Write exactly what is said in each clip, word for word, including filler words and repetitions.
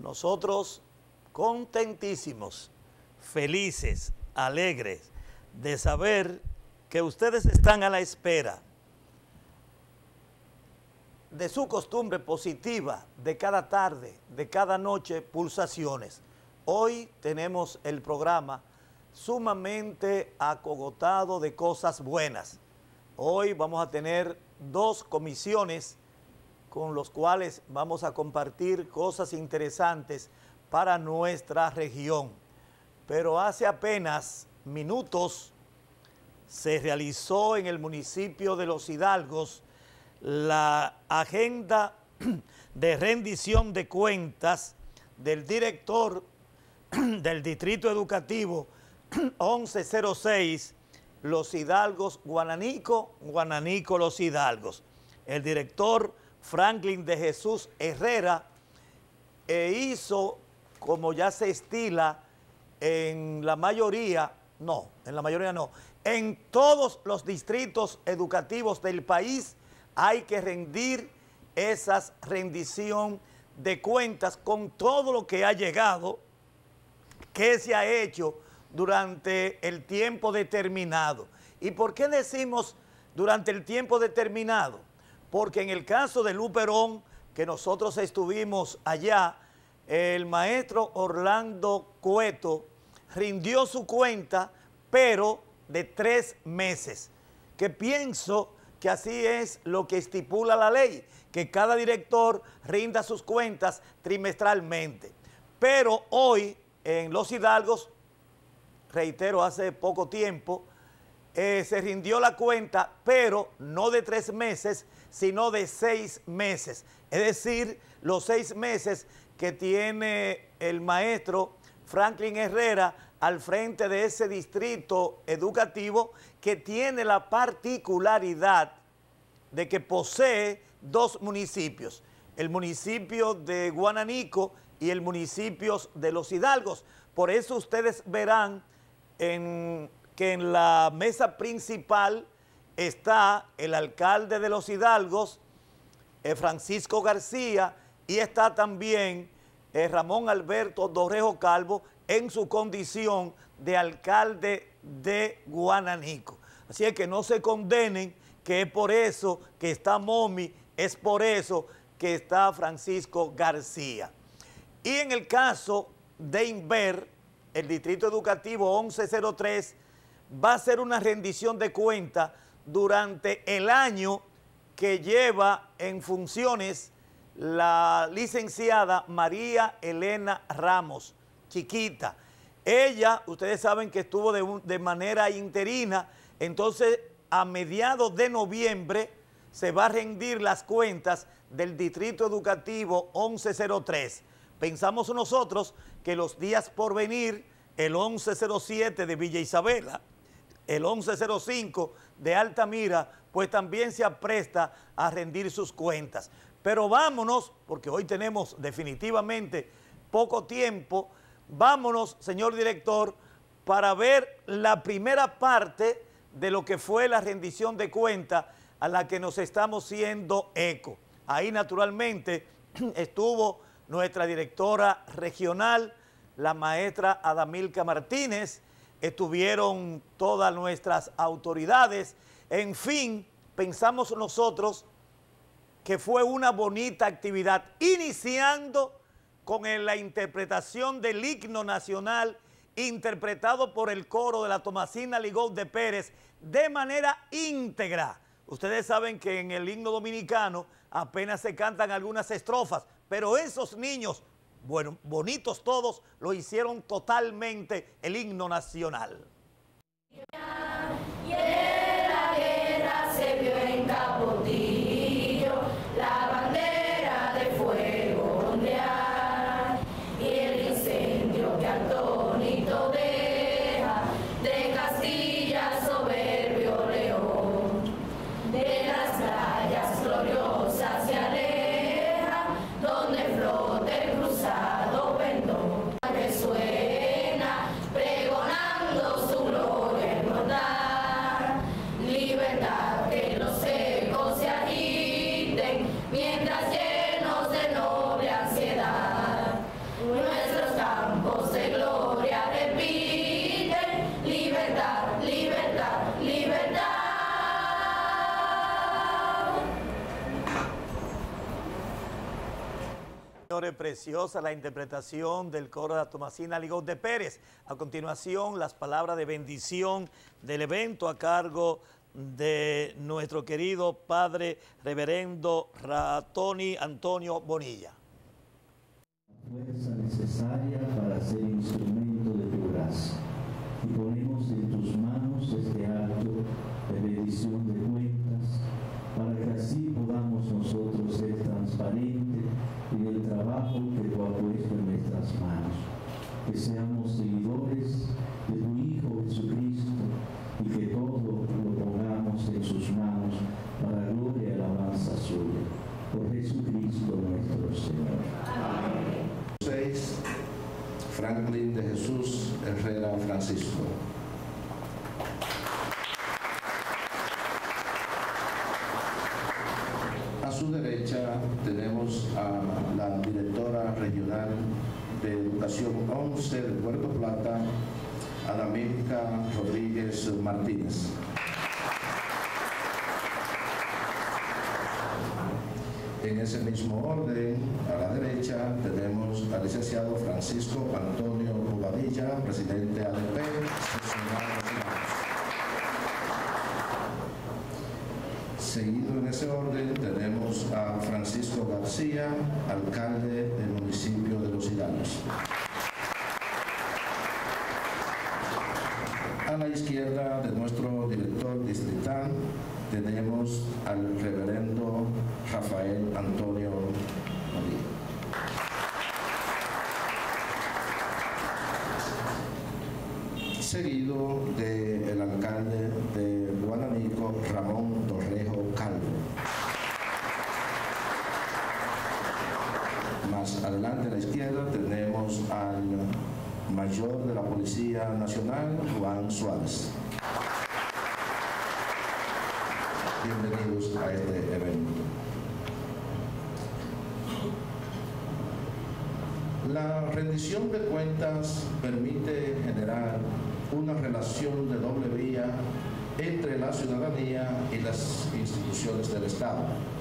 Nosotros contentísimos, felices, alegres de saber que ustedes están a la espera de su costumbre positiva de cada tarde, de cada noche, Pulsaciones. Hoy tenemos el programa sumamente acogotado de cosas buenas. Hoy vamos a tener dos comisiones con los cuales vamos a compartir cosas interesantes para nuestra región. Pero hace apenas minutos se realizó en el municipio de Los Hidalgos la agenda de rendición de cuentas del director del Distrito Educativo once cero seis, Los Hidalgos, Guananico, Guananico, Los Hidalgos. El director Franklin de Jesús Herrera e hizo, como ya se estila en la mayoría, no, en la mayoría no, en todos los distritos educativos del país hay que rendir esas rendición de cuentas con todo lo que ha llegado, que se ha hecho durante el tiempo determinado. ¿Y por qué decimos durante el tiempo determinado? Porque en el caso de Luperón, que nosotros estuvimos allá, el maestro Orlando Cueto rindió su cuenta, pero de tres meses, que pienso que así es lo que estipula la ley, que cada director rinda sus cuentas trimestralmente. Pero hoy en Los Hidalgos, reitero, hace poco tiempo, eh, se rindió la cuenta, pero no de tres meses, sino de seis meses. Es decir, los seis meses que tiene el maestro Franklin Herrera al frente de ese distrito educativo, que tiene la particularidad de que posee dos municipios, el municipio de Guananico y el municipio de Los Hidalgos. Por eso ustedes verán en, que en la mesa principal está el alcalde de Los Hidalgos, eh, Francisco García, y está también eh, Ramón Alberto Dorrejo Calvo en su condición de alcalde de Guananico. Así es que no se condenen, que es por eso que está Momi, es por eso que está Francisco García. Y en el caso de Inver, el Distrito Educativo once cero tres va a hacer una rendición de cuentas durante el año que lleva en funciones la licenciada María Elena Ramos, chiquita. Ella, ustedes saben que estuvo de, un, de manera interina, entonces a mediados de noviembre se va a rendir las cuentas del Distrito Educativo once cero tres. Pensamos nosotros que los días por venir, el once cero siete de Villa Isabela, el once cero cinco de Altamira, pues también se apresta a rendir sus cuentas. Pero vámonos, porque hoy tenemos definitivamente poco tiempo, vámonos, señor director, para ver la primera parte de lo que fue la rendición de cuentas a la que nos estamos haciendo eco. Ahí naturalmente estuvo nuestra directora regional, la maestra Adamilka Martínez, estuvieron todas nuestras autoridades. En fin, pensamos nosotros que fue una bonita actividad, iniciando con la interpretación del himno nacional interpretado por el coro de la Tomasina Ligou de Pérez de manera íntegra. Ustedes saben que en el himno dominicano apenas se cantan algunas estrofas, pero esos niños, bueno, bonitos todos, lo hicieron totalmente el himno nacional. Y en la guerra se vio en Capotillo la bandera de fuego ondear, y el incendio que atónito deja de Castilla soberbio león, de las playas gloriosas se aleja, donde flota el cruzado pendón, resuena pregonando su gloria inmortal. señores, preciosa la interpretación del coro de la Tomasina Ligón de Pérez. A continuación, las palabras de bendición del evento a cargo de nuestro querido padre reverendo Ratoni Antonio Bonilla. Fuerza necesaria para ser instrumento de tu gracia. Y ponemos en tus manos este acto de bendición de cuentas, para que así podamos nosotros ser transparentes en el trabajo que tú has puesto en nuestras manos. Que seamos seguidores de tu Hijo Jesucristo y que todo lo pongamos en sus manos para gloria y alabanza suya. Por Jesucristo nuestro Señor. Amén. seis. Franklin de Jesús Herrera Francisco. A su derecha tenemos a la directora regional de Educación once de Puerto Plata, Adamilca Rodríguez Martínez. En ese mismo orden, a la derecha, tenemos al licenciado Francisco Antonio Bobadilla, presidente A D P, seccional Nacional. Seguido en ese orden, tenemos a Francisco García, alcalde del municipio de Los Hidalgos. A la izquierda de nuestro director distrital tenemos al reverendo Rafael Antonio María. Seguido del alcalde de Guananico, Ramón Torrejo Calvo. Más adelante a la izquierda tenemos al mayor de la Policía Nacional, Juan Suárez. Bienvenidos a este evento. La rendición de cuentas permite generar una relación de doble vía entre la ciudadanía y las instituciones del Estado.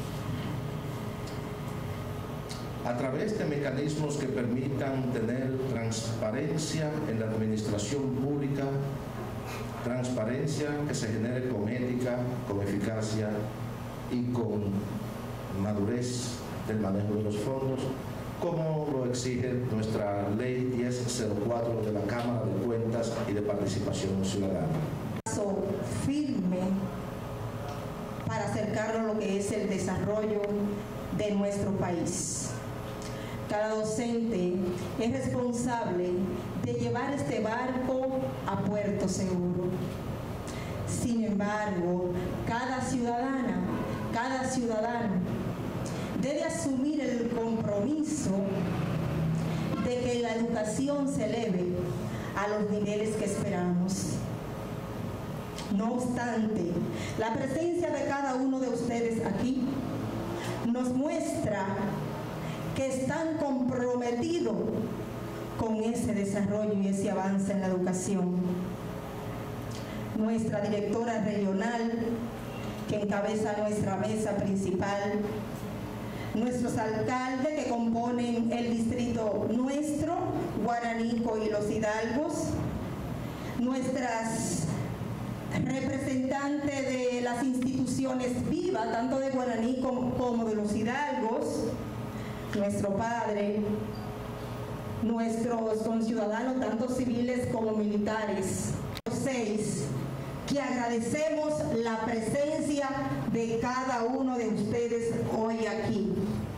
A través de mecanismos que permitan tener transparencia en la administración pública, transparencia que se genere con ética, con eficacia y con madurez del manejo de los fondos, como lo exige nuestra Ley diez cero cuatro de la Cámara de Cuentas y de Participación Ciudadana. Paso firme para acercarnos a lo que es el desarrollo de nuestro país. Cada docente es responsable de llevar este barco a puerto seguro. Sin embargo, cada ciudadana, cada ciudadano debe asumir el compromiso de que la educación se eleve a los niveles que esperamos. No obstante, la presencia de cada uno de ustedes aquí nos muestra que están comprometidos con ese desarrollo y ese avance en la educación. Nuestra directora regional, que encabeza nuestra mesa principal, nuestros alcaldes que componen el distrito nuestro, Guananico y Los Hidalgos, nuestras representantes de las instituciones vivas, tanto de Guananico como de Los Hidalgos, nuestro padre, nuestros conciudadanos, tanto civiles como militares. Seis, que agradecemos la presencia de cada uno de ustedes hoy aquí.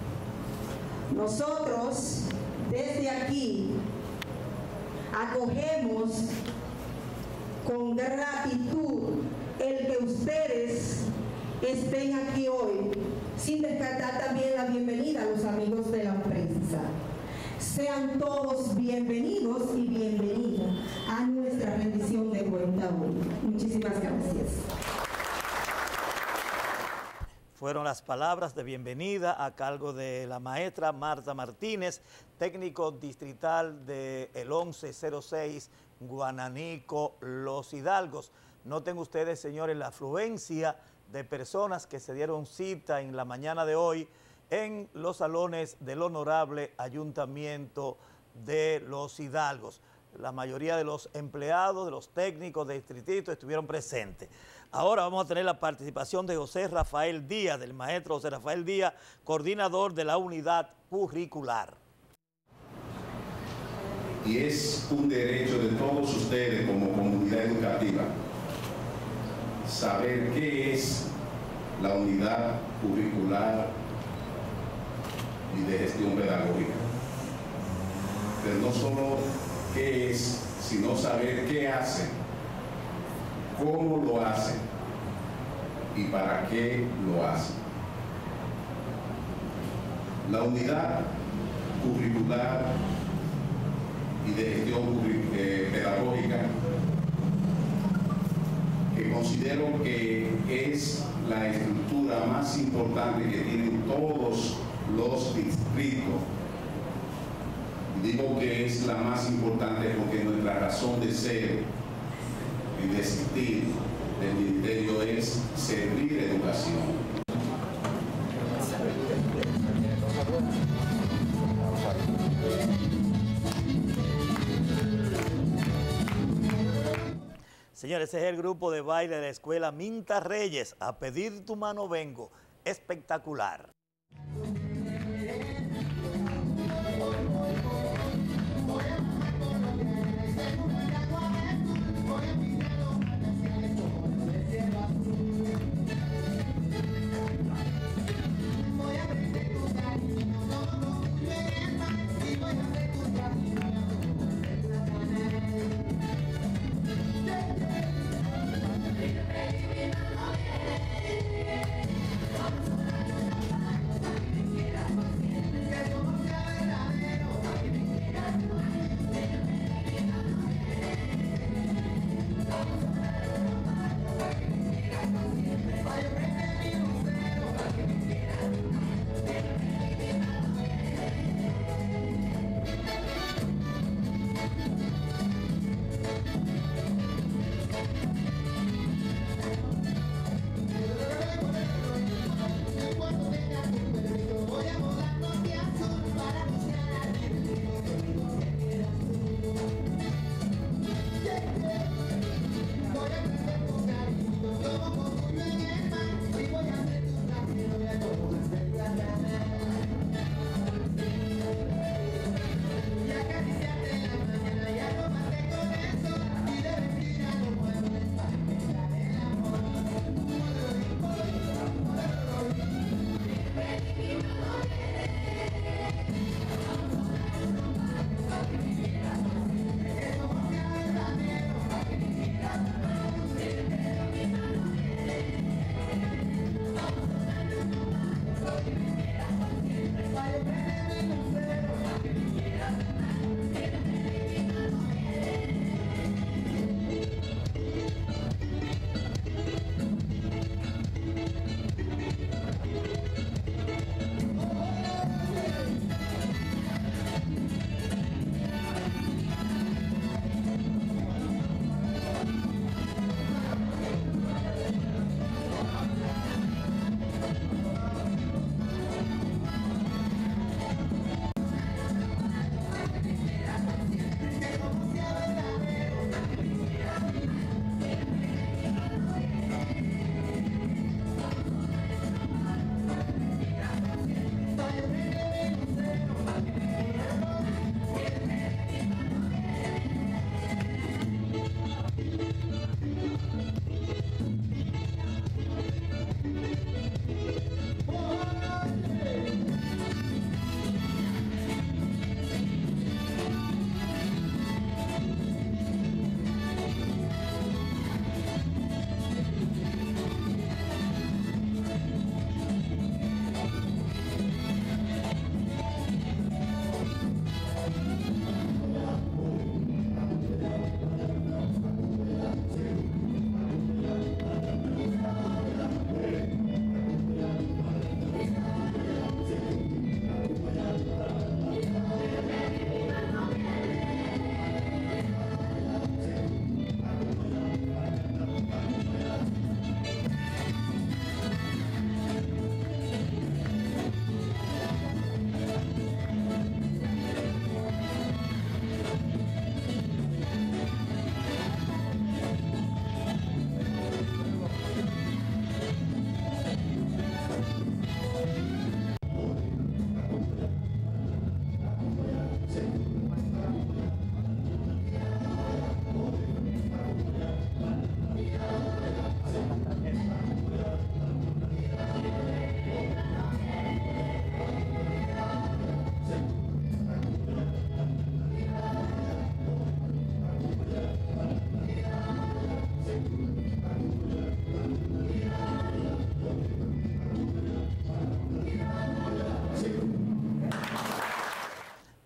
Nosotros, desde aquí, acogemos con gratitud el que ustedes estén aquí hoy, sin descartar también la bienvenida a los amigos de la prensa. Sean todos bienvenidos y bienvenidas a nuestra rendición de cuenta hoy. Muchísimas gracias. Fueron las palabras de bienvenida a cargo de la maestra Marta Martínez, técnico distrital del once cero seis Guananico, Los Hidalgos. Noten ustedes, señores, la afluencia de personas que se dieron cita en la mañana de hoy en los salones del Honorable Ayuntamiento de Los Hidalgos. La mayoría de los empleados, de los técnicos de distrito estuvieron presentes. Ahora vamos a tener la participación de José Rafael Díaz, del maestro José Rafael Díaz, coordinador de la unidad curricular. Y es un derecho de todos ustedes como comunidad educativa saber qué es la unidad curricular y de gestión pedagógica. Pero no solo qué es, sino saber qué hace, cómo lo hace y para qué lo hace. La unidad curricular y de gestión eh, pedagógica, que considero que es la estructura más importante que tienen todos los distritos. Digo que es la más importante porque nuestra razón de ser y de existir del ministerio es servir educación. Señores, ese es el grupo de baile de la escuela Minta Reyes. A pedir tu mano vengo. Espectacular.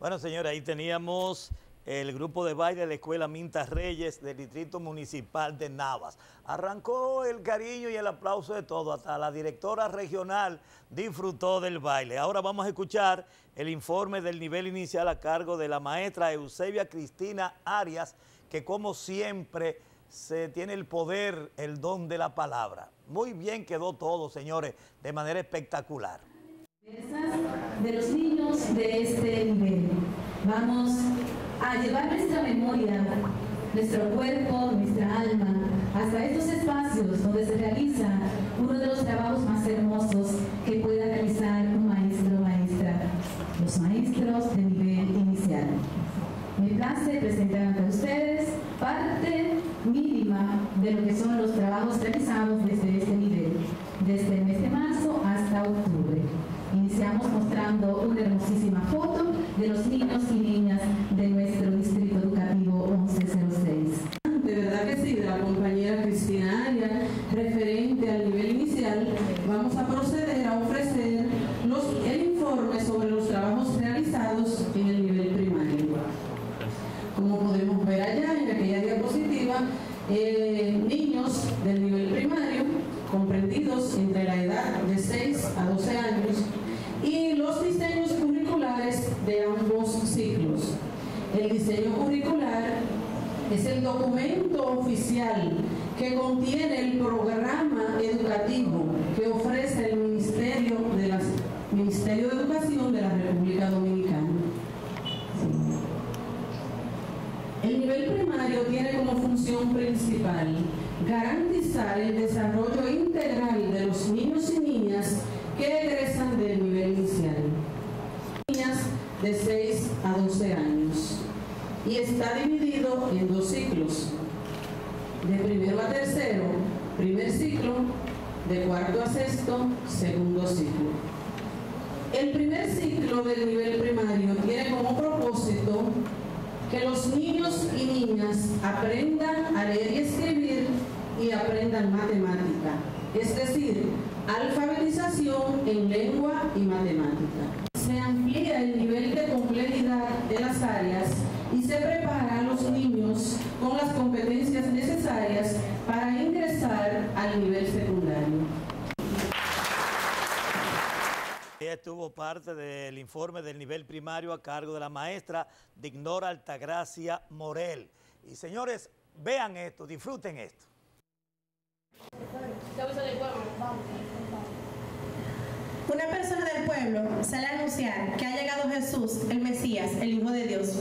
Bueno, señores, ahí teníamos el grupo de baile de la Escuela Minta Reyes del Distrito Municipal de Navas. Arrancó el cariño y el aplauso de todo, hasta la directora regional disfrutó del baile. Ahora vamos a escuchar el informe del nivel inicial a cargo de la maestra Eusebia Cristina Arias, que como siempre se tiene el poder, el don de la palabra. Muy bien quedó todo, señores, de manera espectacular. De los niños de este nivel. Vamos a llevar nuestra memoria, nuestro cuerpo, nuestra alma, hasta estos espacios donde se realiza uno de los trabajos más hermosos que pueda realizar un maestro o maestra, los maestros de nivel inicial. Me place presentar ante ustedes parte mínima de lo que son los trabajos realizados desde este nivel, desde el mes de marzo hasta octubre. Iniciamos mostrando una hermosísima foto de los niños y niñas de nuestro Distrito Educativo once cero seis. De verdad que sí, de la compañera Cristina Arias, referente al nivel inicial, vamos a proceder a ofrecer los, el informe sobre los trabajos realizados en el nivel primario. Como podemos ver allá en aquella diapositiva, eh, niños del nivel primario, comprendidos entre la edad de seis a doce años, y los diseños curriculares de ambos ciclos. El diseño curricular es el documento oficial que contiene el programa educativo que ofrece el Ministerio de, las, Ministerio de Educación de la República Dominicana. El nivel primario tiene como función principal garantizar el desarrollo integral de los niños y niñas que egresan del nivel inicial. Niñas de seis a doce años. Y está dividido en dos ciclos. De primero a tercero, primer ciclo, de cuarto a sexto, segundo ciclo. El primer ciclo del nivel primario tiene como propósito que los niños y niñas aprendan a leer y escribir y aprendan matemática, es decir, alfabetización en lengua y matemática. Se amplía el nivel de complejidad de las áreas y se prepara a los niños con las competencias necesarias para ingresar al nivel secundario. Estuvo parte del informe del nivel primario a cargo de la maestra Dignora Altagracia Morel. Y señores, vean esto, disfruten esto. Una persona del pueblo sale a anunciar que ha llegado Jesús, el Mesías, el Hijo de Dios.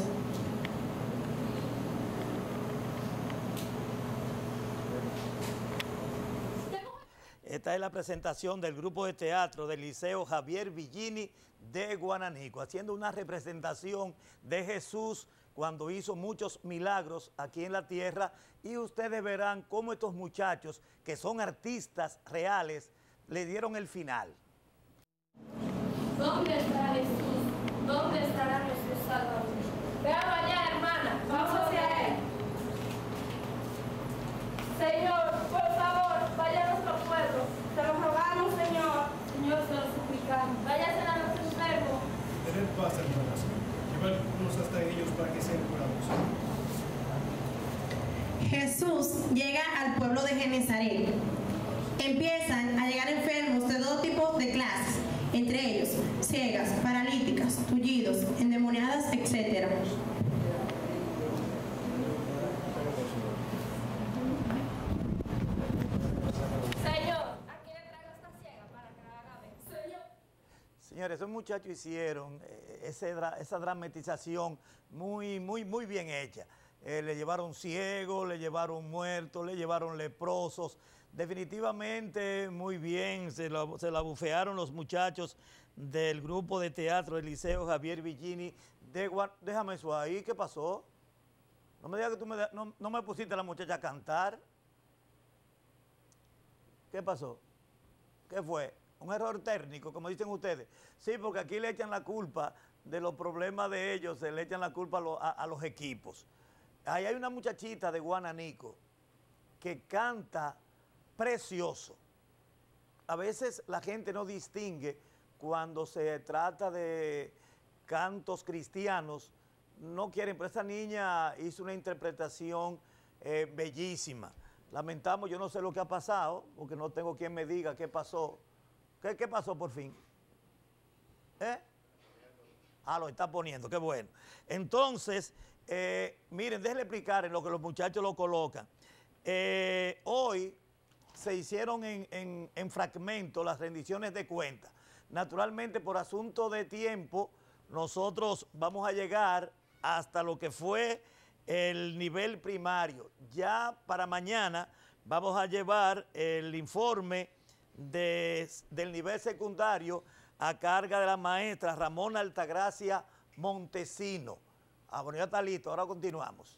Esta es la presentación del grupo de teatro del Liceo Javier Villini de Guananico, haciendo una representación de Jesús cuando hizo muchos milagros aquí en la tierra, y ustedes verán cómo estos muchachos, que son artistas reales, le dieron el final. ¿Dónde está Jesús? ¿Dónde estará nuestro Salvador? Veamos allá, hermana, vamos hacia él. Señor, por favor, vaya a nuestro pueblo. Te lo rogamos, Señor. Señor, se lo suplicamos. Váyase a nuestro enfermo. Tened paz, hermanas. Llevarnos hasta ellos para que sean curados. Jesús llega al pueblo de Genezaret. Empiezan a llegar enfermos de todo tipo de clases, entre ellos ciegas, paralíticas, tullidos, endemoniadas, etcétera. Señores, esos muchachos hicieron eh, ese, esa dramatización muy, muy, muy bien hecha. Eh, le llevaron ciegos, le llevaron muertos, le llevaron leprosos. Definitivamente muy bien, se la, se la bufearon los muchachos del grupo de teatro del Liceo Javier Villini de Guan... Déjame eso ahí, ¿qué pasó? No me digas que tú me, no, no me pusiste a la muchacha a cantar. ¿Qué pasó? ¿Qué fue? Un error técnico, como dicen ustedes. Sí, porque aquí le echan la culpa de los problemas de ellos, se le echan la culpa a, lo, a, a los equipos. Ahí hay una muchachita de Guananico que canta precioso. A veces la gente no distingue cuando se trata de cantos cristianos, no quieren, pero esa niña hizo una interpretación eh, bellísima. Lamentamos, yo no sé lo que ha pasado, porque no tengo quien me diga qué pasó. ¿Qué, qué pasó por fin? ¿Eh? Ah, lo está poniendo, qué bueno. Entonces, eh, miren, déjenle explicar en lo que los muchachos lo colocan. Eh, hoy se hicieron en, en, en fragmentos las rendiciones de cuentas. Naturalmente, por asunto de tiempo, nosotros vamos a llegar hasta lo que fue el nivel primario. Ya para mañana vamos a llevar el informe de, del nivel secundario a carga de la maestra Ramona Altagracia Montesino. Ah, bueno, ya está listo, ahora continuamos.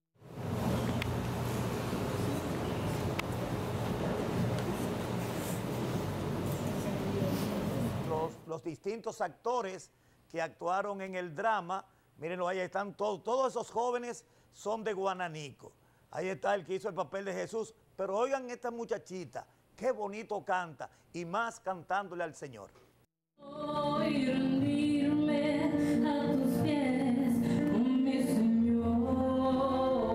Los, los distintos actores que actuaron en el drama, mírenlo, ahí están todos, todos esos jóvenes son de Guananico. Ahí está el que hizo el papel de Jesús, pero oigan esta muchachita, qué bonito canta, y más cantándole al Señor. Hoy rendirme a tus pies, oh mi Señor,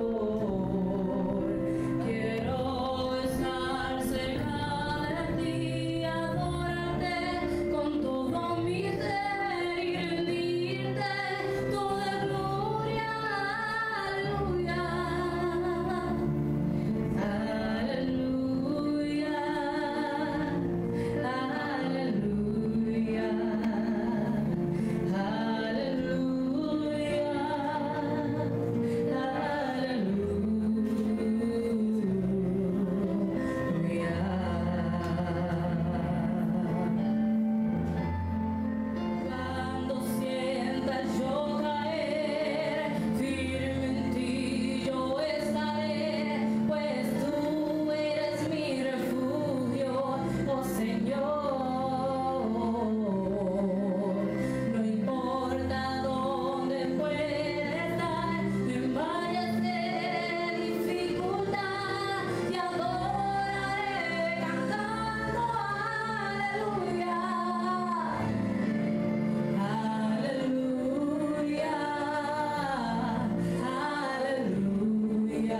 quiero estar cerca de ti, adorarte con todo mi ser y rendirte toda gloria, aleluya, aleluya, aleluya. Cuando sientas yo caer, firme en ti yo estaré, pues tú eres mi refugio, oh Señor. No importa dónde pueda estar, en valles de dificultad, te adoraré cantando aleluya. Aleluya, aleluya,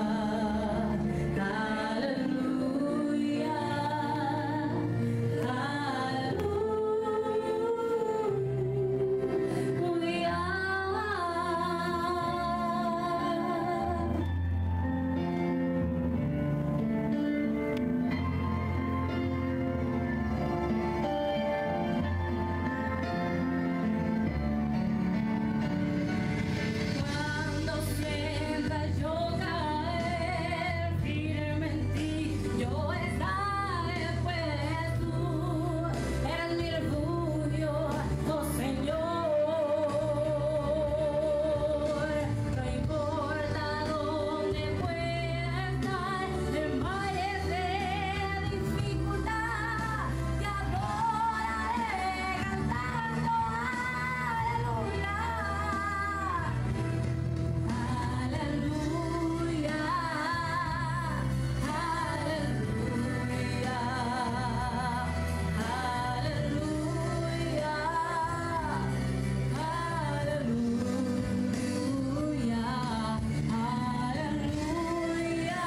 Cuando sientas yo caer, firme en ti yo estaré, pues tú eres mi refugio, oh Señor. No importa dónde pueda estar, en valles de dificultad, te adoraré cantando aleluya. Aleluya, aleluya, aleluya, aleluya,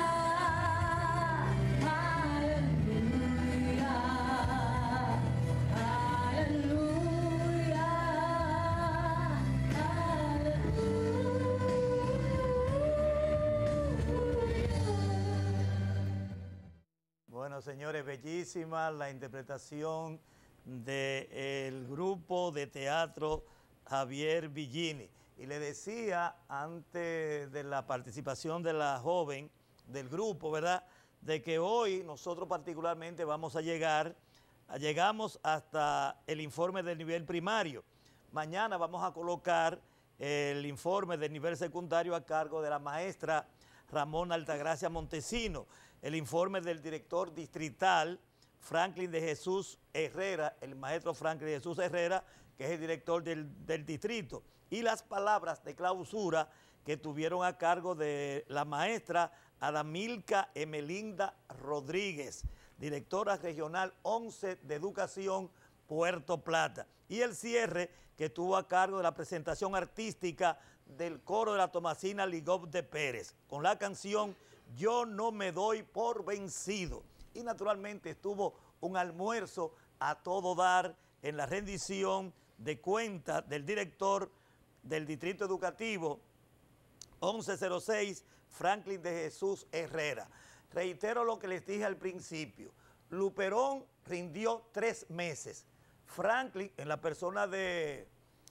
Bueno, señores, bellísima la interpretación del grupo de teatro Javier Villini. Y le decía antes de la participación de la joven del grupo, ¿verdad?, de que hoy nosotros particularmente vamos a llegar, llegamos hasta el informe del nivel primario. Mañana vamos a colocar el informe del nivel secundario a cargo de la maestra Ramona Altagracia Montesino, el informe del director distrital Franklin de Jesús Herrera, el maestro Franklin de Jesús Herrera, que es el director del, del distrito, y las palabras de clausura que tuvieron a cargo de la maestra Adamilca Emelinda Rodríguez, directora regional once de Educación Puerto Plata. Y el cierre que estuvo a cargo de la presentación artística del coro de la Tomasina Ligov de Pérez, con la canción Yo no me doy por vencido. Y naturalmente estuvo un almuerzo a todo dar en la rendición de cuentas del director del Distrito Educativo once cero seis, Franklin de Jesús Herrera. Reitero lo que les dije al principio, Luperón rindió tres meses. Franklin, en la persona de,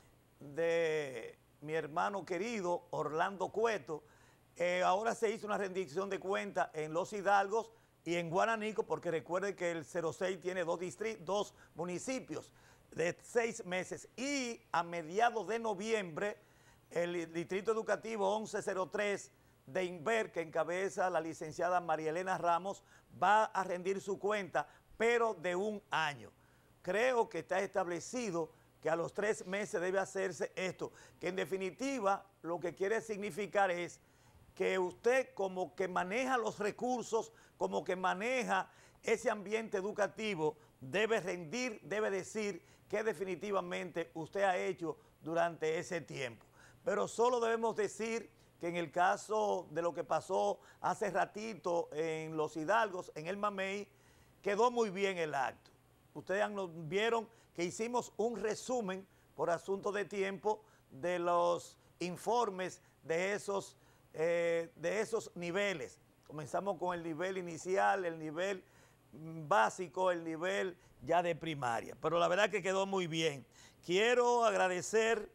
de mi hermano querido Orlando Cueto, eh, ahora se hizo una rendición de cuentas en Los Hidalgos y en Guananico, porque recuerden que el cero seis tiene dos, distritos, dos municipios de seis meses. Y a mediados de noviembre, el Distrito Educativo once cero tres de Inver, que encabeza la licenciada María Elena Ramos, va a rendir su cuenta, pero de un año. Creo que está establecido que a los tres meses debe hacerse esto, que en definitiva lo que quiere significar es que usted como que maneja los recursos, como que maneja ese ambiente educativo, debe rendir, debe decir que definitivamente usted ha hecho durante ese tiempo. Pero solo debemos decir que en el caso de lo que pasó hace ratito en Los Hidalgos, en el Mamey, quedó muy bien el acto. Ustedes han, vieron que hicimos un resumen por asunto de tiempo de los informes de esos, eh, de esos niveles. Comenzamos con el nivel inicial, el nivel básico, el nivel ya de primaria. Pero la verdad que quedó muy bien. Quiero agradecer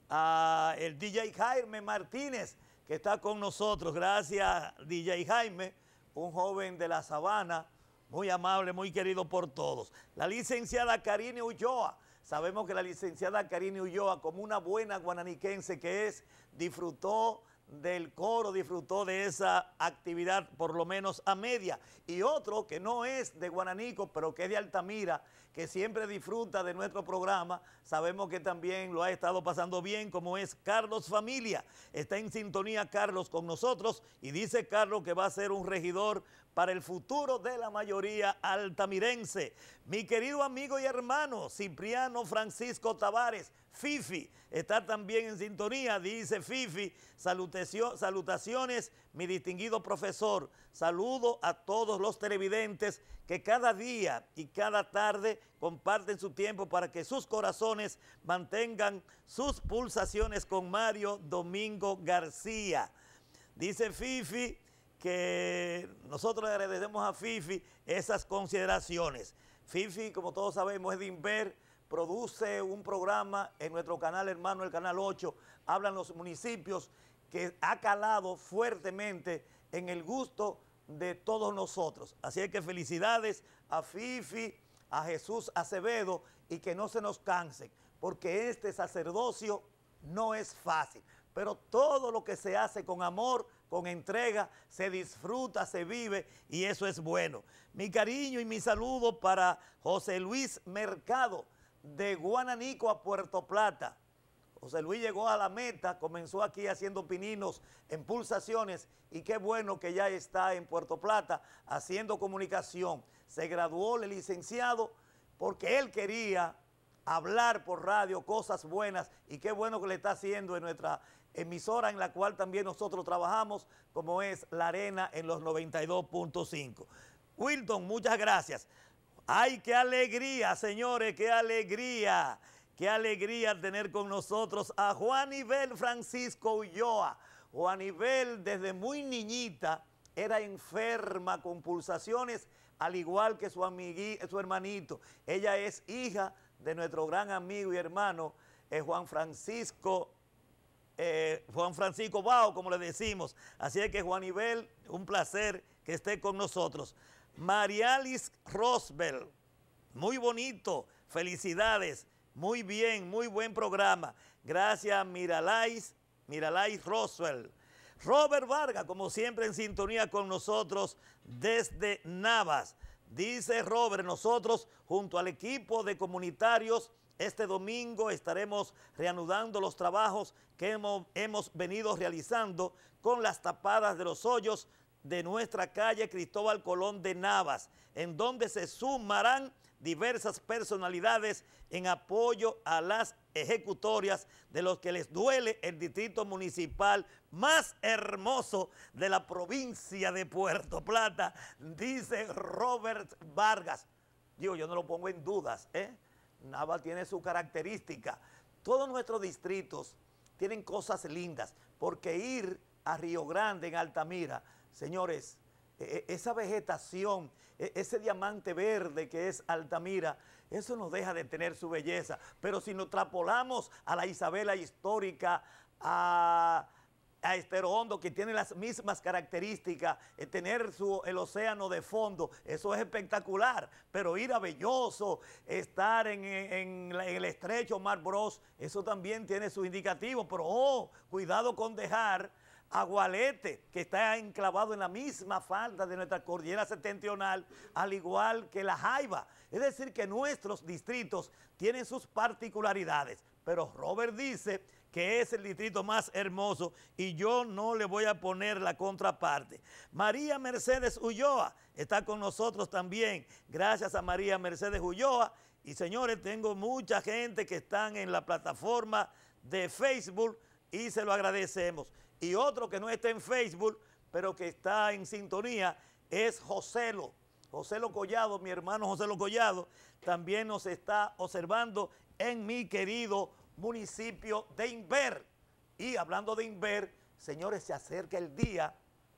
a el D J Jaime Martínez, que está con nosotros. Gracias, D J Jaime, un joven de la Sabana, muy amable, muy querido por todos. La licenciada Karine Ulloa. Sabemos que la licenciada Karine Ulloa, como una buena guananiquense que es, disfrutó del coro, disfrutó de esa actividad por lo menos a media. Y otro que no es de Guananico, pero que es de Altamira, que siempre disfruta de nuestro programa, sabemos que también lo ha estado pasando bien, como es Carlos Familia. Está en sintonía Carlos con nosotros y dice Carlos que va a ser un regidor para el futuro de la mayoría altamirense. Mi querido amigo y hermano Cipriano Francisco Tavares, Fifi, está también en sintonía, dice Fifi, salutaciones, mi distinguido profesor, saludo a todos los televidentes que cada día y cada tarde comparten su tiempo para que sus corazones mantengan sus pulsaciones con Mario Domingo García. Dice Fifi que nosotros le agradecemos a Fifi esas consideraciones. Fifi, como todos sabemos, es de Inver, produce un programa en nuestro canal hermano, el Canal ocho, hablan los municipios, que ha calado fuertemente en el gusto de todos nosotros. Así es que felicidades a Fifi, a Jesús Acevedo, y que no se nos cansen, porque este sacerdocio no es fácil, pero todo lo que se hace con amor, con entrega, se disfruta, se vive, y eso es bueno. Mi cariño y mi saludo para José Luis Mercado, de Guananico a Puerto Plata. José Luis llegó a la meta, comenzó aquí haciendo pininos en pulsaciones y qué bueno que ya está en Puerto Plata haciendo comunicación. Se graduó el licenciado porque él quería hablar por radio cosas buenas y qué bueno que le está haciendo en nuestra emisora en la cual también nosotros trabajamos, como es La Arena en los noventa y dos punto cinco. Wilton, muchas gracias. ¡Ay, qué alegría, señores, qué alegría! Qué alegría tener con nosotros a Juanibel Francisco Ulloa. Juanibel desde muy niñita era enferma con pulsaciones, al igual que su, amigui, su hermanito. Ella es hija de nuestro gran amigo y hermano eh, Juan Francisco, eh, Juan Francisco Bao, como le decimos. Así es que Juanibel, un placer que esté con nosotros. Marialis Rosbel, muy bonito, felicidades. Muy bien, muy buen programa. Gracias, Miralais, Miralais Roswell. Robert Vargas, como siempre, en sintonía con nosotros desde Navas. Dice Robert, nosotros junto al equipo de comunitarios, este domingo estaremos reanudando los trabajos que hemos, hemos venido realizando con las tapadas de los hoyos de nuestra calle Cristóbal Colón de Navas, en donde se sumarán diversas personalidades en apoyo a las ejecutorias de los que les duele el distrito municipal más hermoso de la provincia de Puerto Plata, dice Robert Vargas. Digo, yo no lo pongo en dudas, ¿eh? Nava tiene su característica. Todos nuestros distritos tienen cosas lindas, porque ir a Río Grande, en Altamira, señores, esa vegetación, ese diamante verde que es Altamira, eso no deja de tener su belleza. Pero si nos trapolamos a la Isabela histórica, a, a Estero Hondo, que tiene las mismas características, tener su, el océano de fondo, eso es espectacular. Pero ir a Belloso, estar en, en, en el estrecho Mar Bros, eso también tiene su indicativo. Pero oh, cuidado con dejar Agualete, que está enclavado en la misma falda de nuestra cordillera septentrional, al igual que La Jaiba. Es decir, que nuestros distritos tienen sus particularidades, pero Robert dice que es el distrito más hermoso y yo no le voy a poner la contraparte. María Mercedes Ulloa está con nosotros también. Gracias a María Mercedes Ulloa. Y señores, tengo mucha gente que están en la plataforma de Facebook y se lo agradecemos. Y otro que no está en Facebook, pero que está en sintonía, es Joselo. Joselo Collado, mi hermano Joselo Collado, también nos está observando en mi querido municipio de Inver. Y hablando de Inver, señores, se acerca el día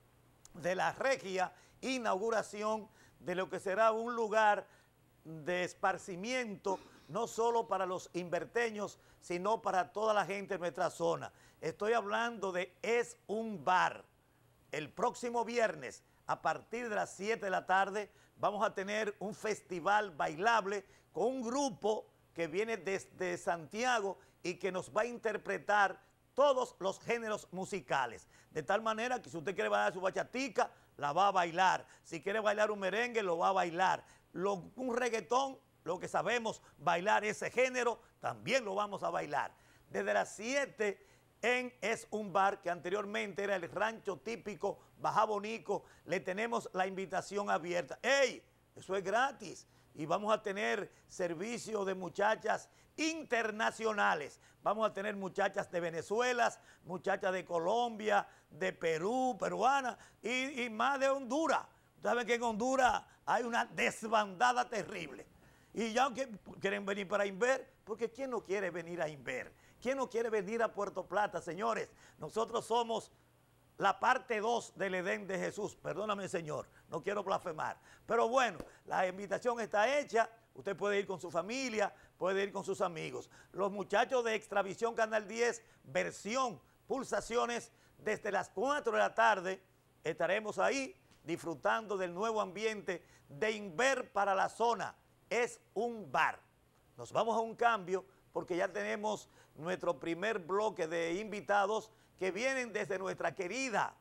de la regia inauguración de lo que será un lugar de esparcimiento, no solo para los inverteños, sino para toda la gente de nuestra zona. Estoy hablando de Es un Bar. El próximo viernes, a partir de las siete de la tarde, vamos a tener un festival bailable con un grupo que viene desde Santiago y que nos va a interpretar todos los géneros musicales. De tal manera que si usted quiere bailar su bachatica, la va a bailar. Si quiere bailar un merengue, lo va a bailar. Lo, un reggaetón, lo que sabemos bailar ese género, también lo vamos a bailar. Desde las siete en Es un Bar, que anteriormente era el rancho típico Baja Bonico, le tenemos la invitación abierta. ¡Ey! Eso es gratis. Y vamos a tener servicio de muchachas internacionales. Vamos a tener muchachas de Venezuela, muchachas de Colombia, de Perú, peruana y, y más de Honduras. ¿Saben que en Honduras hay una desbandada terrible? Y ya que quieren venir para Inver, porque ¿quién no quiere venir a Inver? ¿Quién no quiere venir a Puerto Plata, señores? Nosotros somos la parte dos del Edén de Jesús. Perdóname, Señor, no quiero blasfemar. Pero bueno, la invitación está hecha. Usted puede ir con su familia, puede ir con sus amigos. Los muchachos de Extravisión Canal diez, versión Pulsaciones, desde las cuatro de la tarde estaremos ahí disfrutando del nuevo ambiente de Inver para la zona. Es un bar. Nos vamos a un cambio porque ya tenemos nuestro primer bloque de invitados que vienen desde nuestra querida,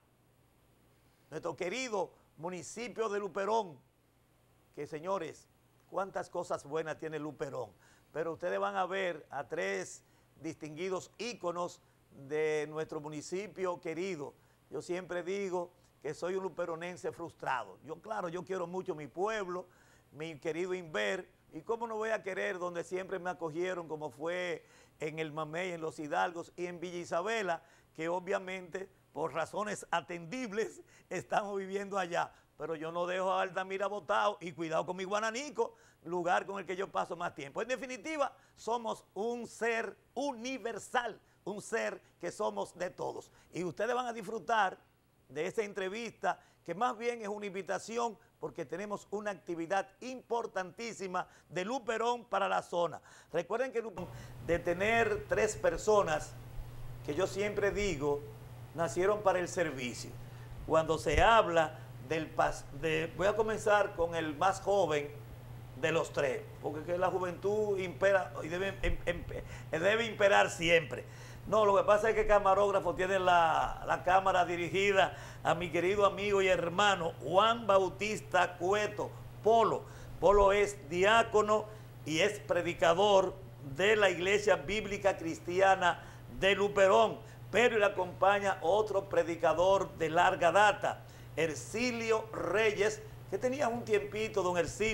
nuestro querido municipio de Luperón, que señores, cuántas cosas buenas tiene Luperón. Pero ustedes van a ver a tres distinguidos íconos de nuestro municipio querido. Yo siempre digo que soy un luperonense frustrado. Yo, claro, yo quiero mucho mi pueblo, mi querido Inver, y cómo no voy a querer donde siempre me acogieron, como fue en el Mamey, en Los Hidalgos y en Villa Isabela, que obviamente por razones atendibles estamos viviendo allá. Pero yo no dejo a Altamira botado y cuidado con mi Guananico, lugar con el que yo paso más tiempo. En definitiva, somos un ser universal, un ser que somos de todos. Y ustedes van a disfrutar de esta entrevista, que más bien es una invitación porque tenemos una actividad importantísima de Luperón para la zona. Recuerden que de tener tres personas, que yo siempre digo, nacieron para el servicio. Cuando se habla del... Pas, de, voy a comenzar con el más joven de los tres, porque que la juventud impera y debe, em, em, debe imperar siempre. No, lo que pasa es que el camarógrafo tiene la, la cámara dirigida a mi querido amigo y hermano Juan Bautista Cueto, Polo. Polo es diácono y es predicador de la Iglesia Bíblica Cristiana de Luperón, pero le acompaña otro predicador de larga data, Ercilio Reyes, que tenía un tiempito, don Ercilio,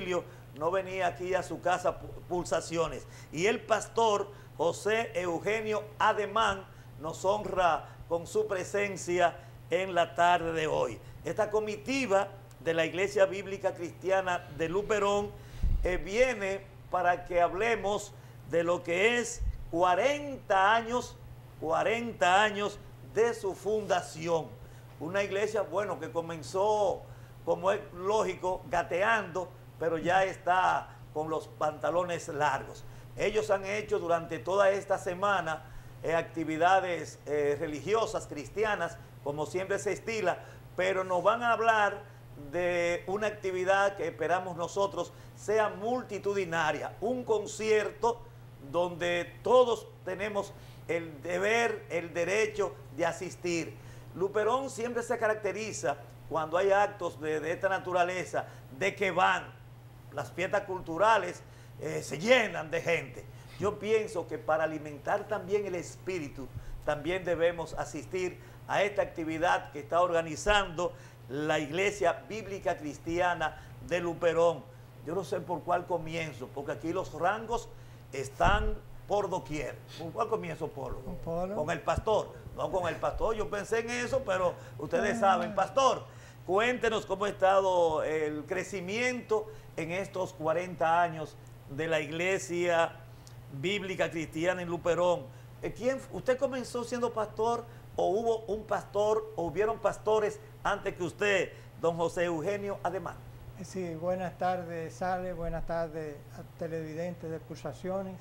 no venía aquí a su casa Pulsaciones. Y el pastor José Eugenio Ademán nos honra con su presencia en la tarde de hoy. Esta comitiva de la Iglesia Bíblica Cristiana de Luperón eh, viene para que hablemos de lo que es cuarenta años, cuarenta años de su fundación. Una iglesia, bueno, que comenzó, como es lógico, gateando, pero ya está con los pantalones largos. Ellos han hecho durante toda esta semana eh, actividades eh, religiosas, cristianas, como siempre se estila, pero nos van a hablar de una actividad que esperamos nosotros sea multitudinaria, un concierto donde todos tenemos el deber, el derecho de asistir. Luperón siempre se caracteriza cuando hay actos de, de esta naturaleza, de que van, las fiestas culturales eh, se llenan de gente. Yo pienso que para alimentar también el espíritu, también debemos asistir a esta actividad que está organizando la Iglesia Bíblica Cristiana de Luperón. Yo no sé por cuál comienzo, porque aquí los rangos están por doquier. ¿Por cuál comienzo, Polo? Con Polo. Con el pastor. No con el pastor, yo pensé en eso, pero ustedes saben. Pastor, cuéntenos cómo ha estado el crecimiento en estos cuarenta años de la Iglesia Bíblica Cristiana en Luperón. ¿Quién, ¿Usted comenzó siendo pastor o hubo un pastor o hubieron pastores antes que usted, don José Eugenio Ademán? Sí, buenas tardes, Sale, buenas tardes a televidentes de Pulsaciones.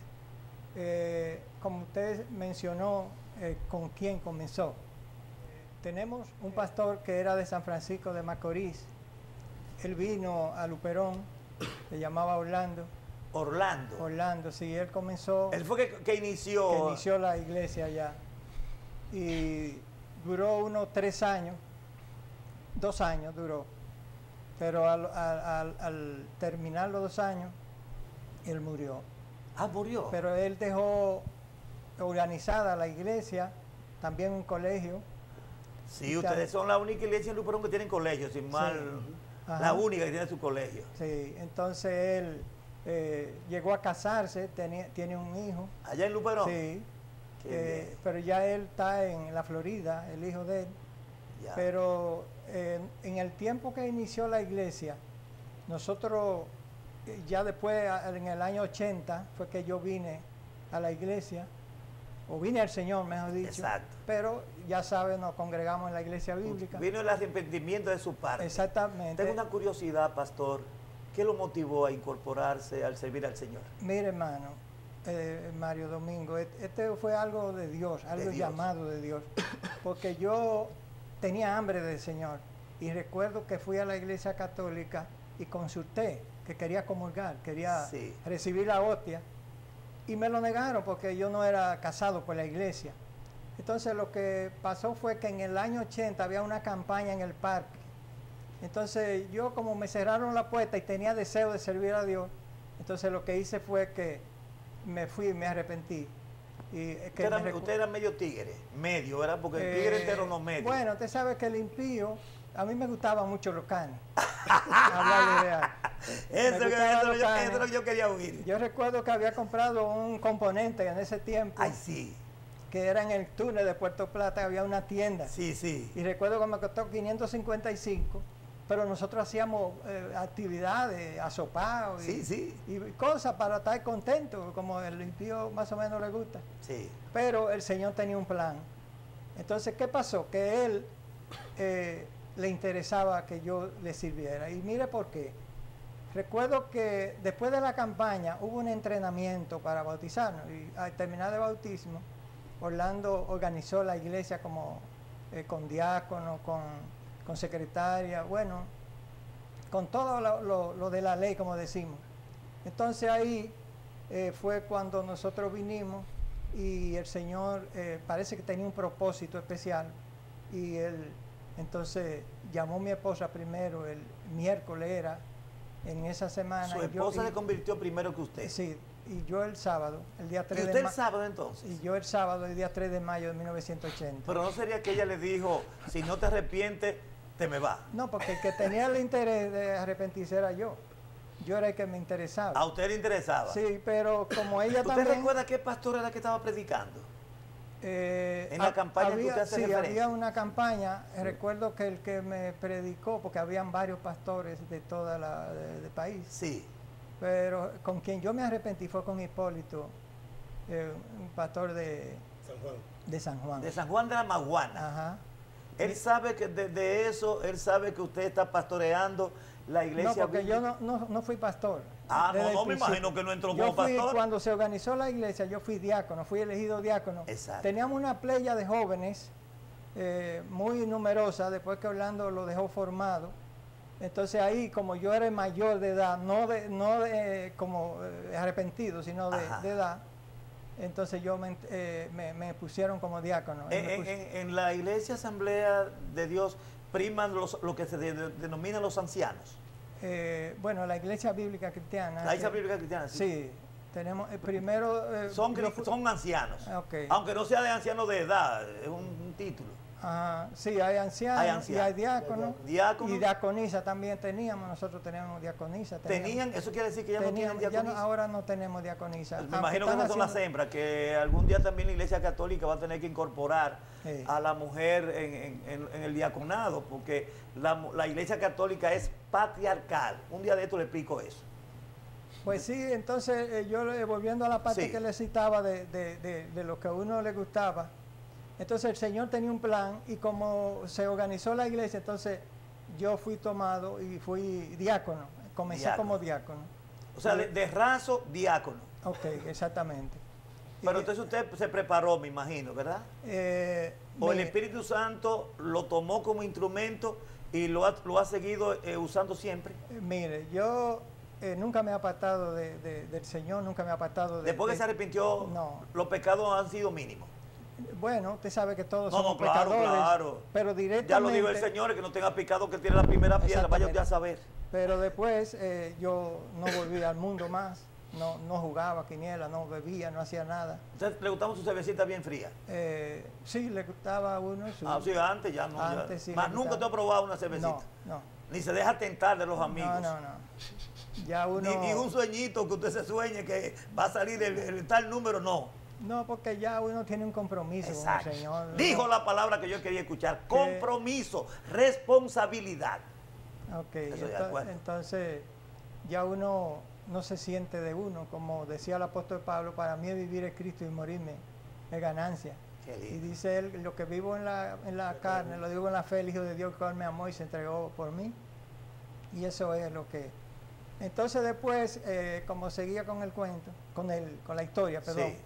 Eh, como usted mencionó, eh, ¿con quién comenzó? Tenemos un pastor que era de San Francisco de Macorís. Él vino a Luperón, se llamaba Orlando. Orlando. Orlando, sí, él comenzó. Él fue que, que inició. Que inició la iglesia allá. Y duró unos tres años, dos años duró. Pero al, al, al, al terminar los dos años, él murió. Ah, murió. Pero él dejó organizada la iglesia, también un colegio. Sí, ustedes son la única iglesia en Luperón que tienen colegio, sin mal, sí. La única que tiene su colegio. Sí, entonces él eh, llegó a casarse, tenía, tiene un hijo. ¿Allá en Luperón? Sí, eh, pero ya él está en la Florida, el hijo de él. Ya. Pero eh, en el tiempo que inició la iglesia, nosotros, eh, ya después, en el año ochenta, fue que yo vine a la iglesia, o vine al Señor, mejor dicho. Exacto. Pero ya saben, nos congregamos en la iglesia bíblica. Vino el arrepentimiento de su parte. Exactamente. Tengo una curiosidad, pastor. ¿Qué lo motivó a incorporarse al servir al Señor? Mire, hermano, eh, Mario Domingo, este fue algo de Dios, algo de Dios. Llamado de Dios. Porque yo tenía hambre del Señor. Y recuerdo que fui a la iglesia católica y consulté que quería comulgar, quería sí. recibir la hostia. Y me lo negaron porque yo no era casado por la iglesia. Entonces lo que pasó fue que en el año ochenta había una campaña en el parque. Entonces yo, como me cerraron la puerta y tenía deseo de servir a Dios, entonces lo que hice fue que me fui y me arrepentí. Y que usted, era, usted era medio tigre, medio, ¿verdad? Porque el tigre eh, entero no medio. Bueno, usted sabe que el impío, a mí me gustaban mucho los canes. Hablarle real. Eso, que, eso, yo, eso es lo que yo quería oír. Yo recuerdo que había comprado un componente en ese tiempo. Ay, sí. Que era en el túnel de Puerto Plata, había una tienda. Sí, sí. Y recuerdo que me costó quinientos cincuenta y cinco, pero nosotros hacíamos eh, actividades, asopados sí, y, sí. y cosas para estar contentos, como el impío más o menos le gusta. Sí. Pero el Señor tenía un plan. Entonces, ¿qué pasó? Que Él eh, le interesaba que yo le sirviera. Y mire por qué. Recuerdo que después de la campaña hubo un entrenamiento para bautizarnos. Y al terminar el bautismo, Orlando organizó la iglesia como eh, con diácono, con, con secretaria, bueno, con todo lo, lo, lo de la ley, como decimos. Entonces ahí eh, fue cuando nosotros vinimos y el Señor eh, parece que tenía un propósito especial. Y él entonces llamó a mi esposa primero, el miércoles era, en esa semana. ¿Su esposa se convirtió primero que usted? Sí, y yo el sábado, el día tres de mayo. ¿Y usted el sábado entonces? Y yo el sábado, el día tres de mayo de mil novecientos ochenta. Pero no sería que ella le dijo, si no te arrepientes, te me va. No, porque el que tenía el interés de arrepentirse era yo. yo era el que me interesaba. ¿A usted le interesaba? Sí, pero como ella ¿Usted también... recuerda qué pastor era que estaba predicando? Eh, en la campaña había, que usted hace sí, referencia. había una campaña, sí. Recuerdo que el que me predicó, porque habían varios pastores de toda la de, de país. Sí. Pero con quien yo me arrepentí fue con Hipólito, eh, un pastor de San Juan. De San Juan. De San Juan de la Maguana. Ajá. Él sabe que de, de eso, él sabe que usted está pastoreando la iglesia. No, porque bíblica. yo no, no, no fui pastor. Ah, no, no me imagino que no entró como yo fui, pastor. Cuando se organizó la iglesia, yo fui diácono, fui elegido diácono. Exacto. Teníamos una playa de jóvenes eh, muy numerosa, después que Orlando lo dejó formado. Entonces ahí, como yo era mayor de edad, no de, no de, como eh, arrepentido, sino de, de edad, entonces yo me, eh, me, me pusieron como diácono. En, en, en, en la iglesia Asamblea de Dios priman los, lo que se de, de, denominan los ancianos. Eh, bueno, la iglesia bíblica cristiana. La iglesia bíblica cristiana, sí. Sí, tenemos, eh, primero... Eh, son, son ancianos, okay. Aunque no sea de ancianos de edad, es un, un título. Ajá, sí, hay ancianos, hay ancianos. Y hay diáconos, diáconos. Y diaconisa también teníamos, nosotros teníamos diaconisa. Teníamos, ¿Tenían? Eso quiere decir que ya teníamos, no tienen diaconisa. Ya no, ahora no tenemos diaconisa. Me imagino que no son haciendo... las hembras, que algún día también la iglesia católica va a tener que incorporar sí. a la mujer en, en, en, en el diaconado, porque la, la iglesia católica es patriarcal. Un día de esto le explico eso. Pues sí, entonces eh, yo eh, volviendo a la parte sí. que le citaba de, de, de, de lo que a uno le gustaba, entonces el Señor tenía un plan y como se organizó la iglesia, entonces yo fui tomado y fui diácono, comencé diácono. como diácono. O sea, de, de raso, diácono. Ok, exactamente. Pero y, entonces usted se preparó, me imagino, ¿verdad? Eh, o me, el Espíritu Santo lo tomó como instrumento y lo ha, lo ha seguido eh, usando siempre. Eh, mire, yo... Eh, nunca me he apartado de, de, del Señor, nunca me he apartado de... Después que de, se arrepintió, no. Los pecados han sido mínimos. Bueno, usted sabe que todos no, somos no, claro, pecadores, claro. Pero directamente... Ya lo dijo el Señor, que no tenga pecado, que tiene la primera piedra, vaya usted a saber. Pero después eh, yo no volví al mundo más, no, no jugaba quiniela, no bebía, no hacía nada. ¿Usted le gustaba su cervecita bien fría? Eh, sí, le gustaba a uno. Su, ah, sí, antes ya no. Antes, ya. Sí, Más nunca te ha probado una cervecita. No, no. Ni se deja tentar de los amigos. No, no, no. Ya uno... Ni, ni un sueñito que usted se sueñe que va a salir el, el tal número, no. No, porque ya uno tiene un compromiso Exacto. con el Señor. Dijo la palabra que yo quería escuchar, compromiso, responsabilidad. Ok, entonces, entonces ya uno no se siente de uno, como decía el apóstol Pablo, para mí es vivir es Cristo y morirme es ganancia. Y dice él, lo que vivo en la, en la carne, lo digo en la fe, el Hijo de Dios que me amó y se entregó por mí. Y eso es lo que... Entonces después, eh, como seguía con el cuento, con, el, con la historia, perdón, sí.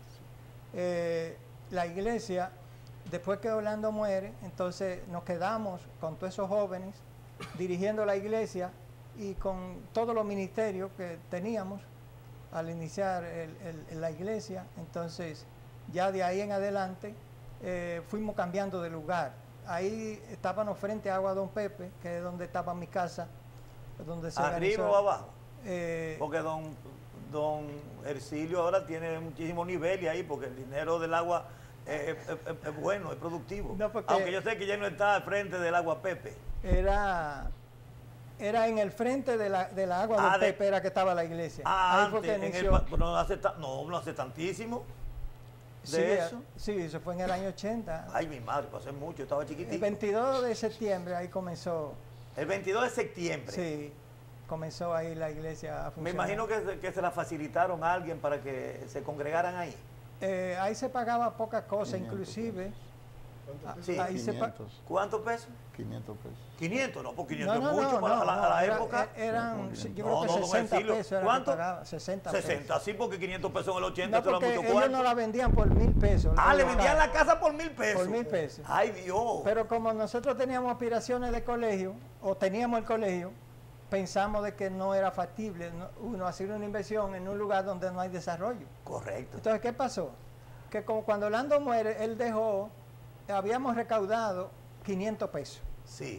eh, la iglesia, después que Orlando muere, entonces nos quedamos con todos esos jóvenes dirigiendo la iglesia y con todos los ministerios que teníamos al iniciar el, el, la iglesia. Entonces ya de ahí en adelante eh, fuimos cambiando de lugar. Ahí estábamos frente a Agua Don Pepe, que es donde estaba mi casa, donde se ¿arriba o abajo? Eh, porque don, don Ercilio ahora tiene muchísimo nivel y ahí, porque el dinero del agua es, es, es, es bueno, es productivo. No, aunque yo sé que ya no está al frente del Agua Pepe. Era, era en el frente de la, de la Agua ah, Don de, Pepe, era que estaba la iglesia. Ah, ahí antes, fue que inició. El, no, hace ta, no, no hace tantísimo. ¿De sí, eso? Sí, eso fue en el año ochenta. Ay, mi madre, pasé mucho, estaba chiquitito. El veintidós de septiembre ahí comenzó. El veintidós de septiembre. Sí, comenzó ahí la iglesia a funcionar. Me imagino que, que se la facilitaron a alguien para que se congregaran ahí. Eh, ahí se pagaba poca cosa, inclusive. ¿Cuántos pesos? Sí, quinientos. ¿Cuántos pesos? quinientos pesos. quinientos, no, porque quinientos no, no, es mucho no, para no, la, no, a la era, época. Eran, yo creo no, que no, sesenta pesos era ¿cuánto? que pagaba, sesenta pesos. sesenta, sí, porque quinientos pesos en el ochenta no, te lo porque mucho ellos cuarto. no la vendían por mil pesos. Ah, le vendían la casa por mil pesos. Por mil pesos. Ay, Dios. Pero como nosotros teníamos aspiraciones de colegio, o teníamos el colegio, pensamos de que no era factible ¿no? uno hacer una inversión en un lugar donde no hay desarrollo. Correcto. Entonces, ¿qué pasó? Que como cuando Orlando muere, él dejó, habíamos recaudado quinientos pesos. Sí.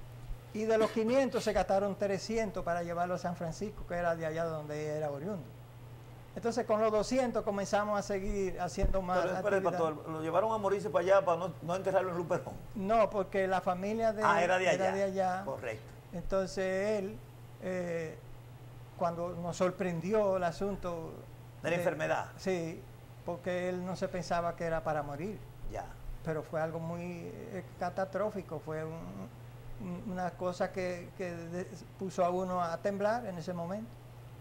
Y de los quinientos se gastaron trescientos para llevarlo a San Francisco, que era de allá donde era oriundo. Entonces con los doscientos comenzamos a seguir haciendo más Pero, espera, pastor, ¿lo llevaron a morirse para allá para no, no enterrarlo en Luperón? No, porque la familia de, ah, era de allá. Era de allá. Correcto. Entonces él, eh, cuando nos sorprendió el asunto de la enfermedad. Sí, porque él no se pensaba que era para morir. Ya. Pero fue algo muy eh, catastrófico, fue un, un, una cosa que, que de, puso a uno a temblar en ese momento.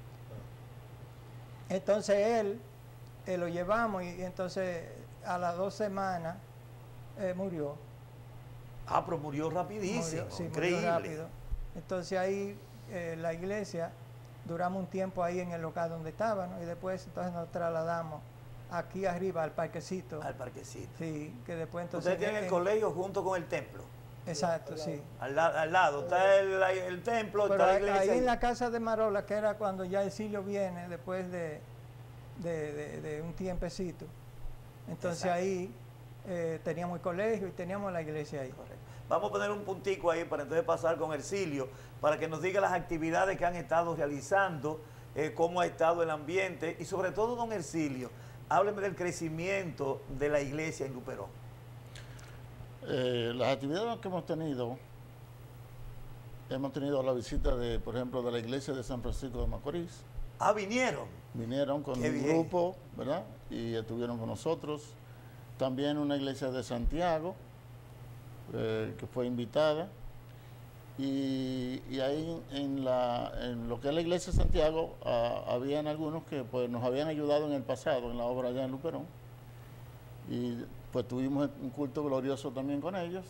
Entonces él, él lo llevamos y, y entonces a las dos semanas eh, murió. Ah, pero murió rapidísimo, murió, sí, increíble. Murió rápido. Entonces ahí eh, la iglesia, duramos un tiempo ahí en el local donde estábamos y después entonces nos trasladamos aquí arriba al parquecito. Al parquecito. Sí, que después entonces... Ustedes tienen el colegio junto con el templo. Exacto, sí. Al, la, al lado está el, el templo, pero está la ahí, iglesia. Ahí en la casa de Marola, que era cuando ya Exilio viene, después de, de, de, de un tiempecito. Entonces exacto. Ahí eh, teníamos el colegio y teníamos la iglesia ahí. Correcto. Vamos a poner un puntico ahí para entonces pasar con Ercilio, para que nos diga las actividades que han estado realizando, eh, cómo ha estado el ambiente y sobre todo, don Ercilio, hábleme del crecimiento de la iglesia en Luperón. Eh, las actividades que hemos tenido, hemos tenido la visita de, por ejemplo, de la iglesia de San Francisco de Macorís. Ah, vinieron. Vinieron con Qué un bien. grupo, ¿verdad? Y estuvieron con nosotros. También una iglesia de Santiago, eh, que fue invitada. Y, y ahí en, la, en lo que es la iglesia de Santiago, ah, habían algunos que pues, nos habían ayudado en el pasado, en la obra allá en Luperón. Y pues tuvimos un culto glorioso también con ellos.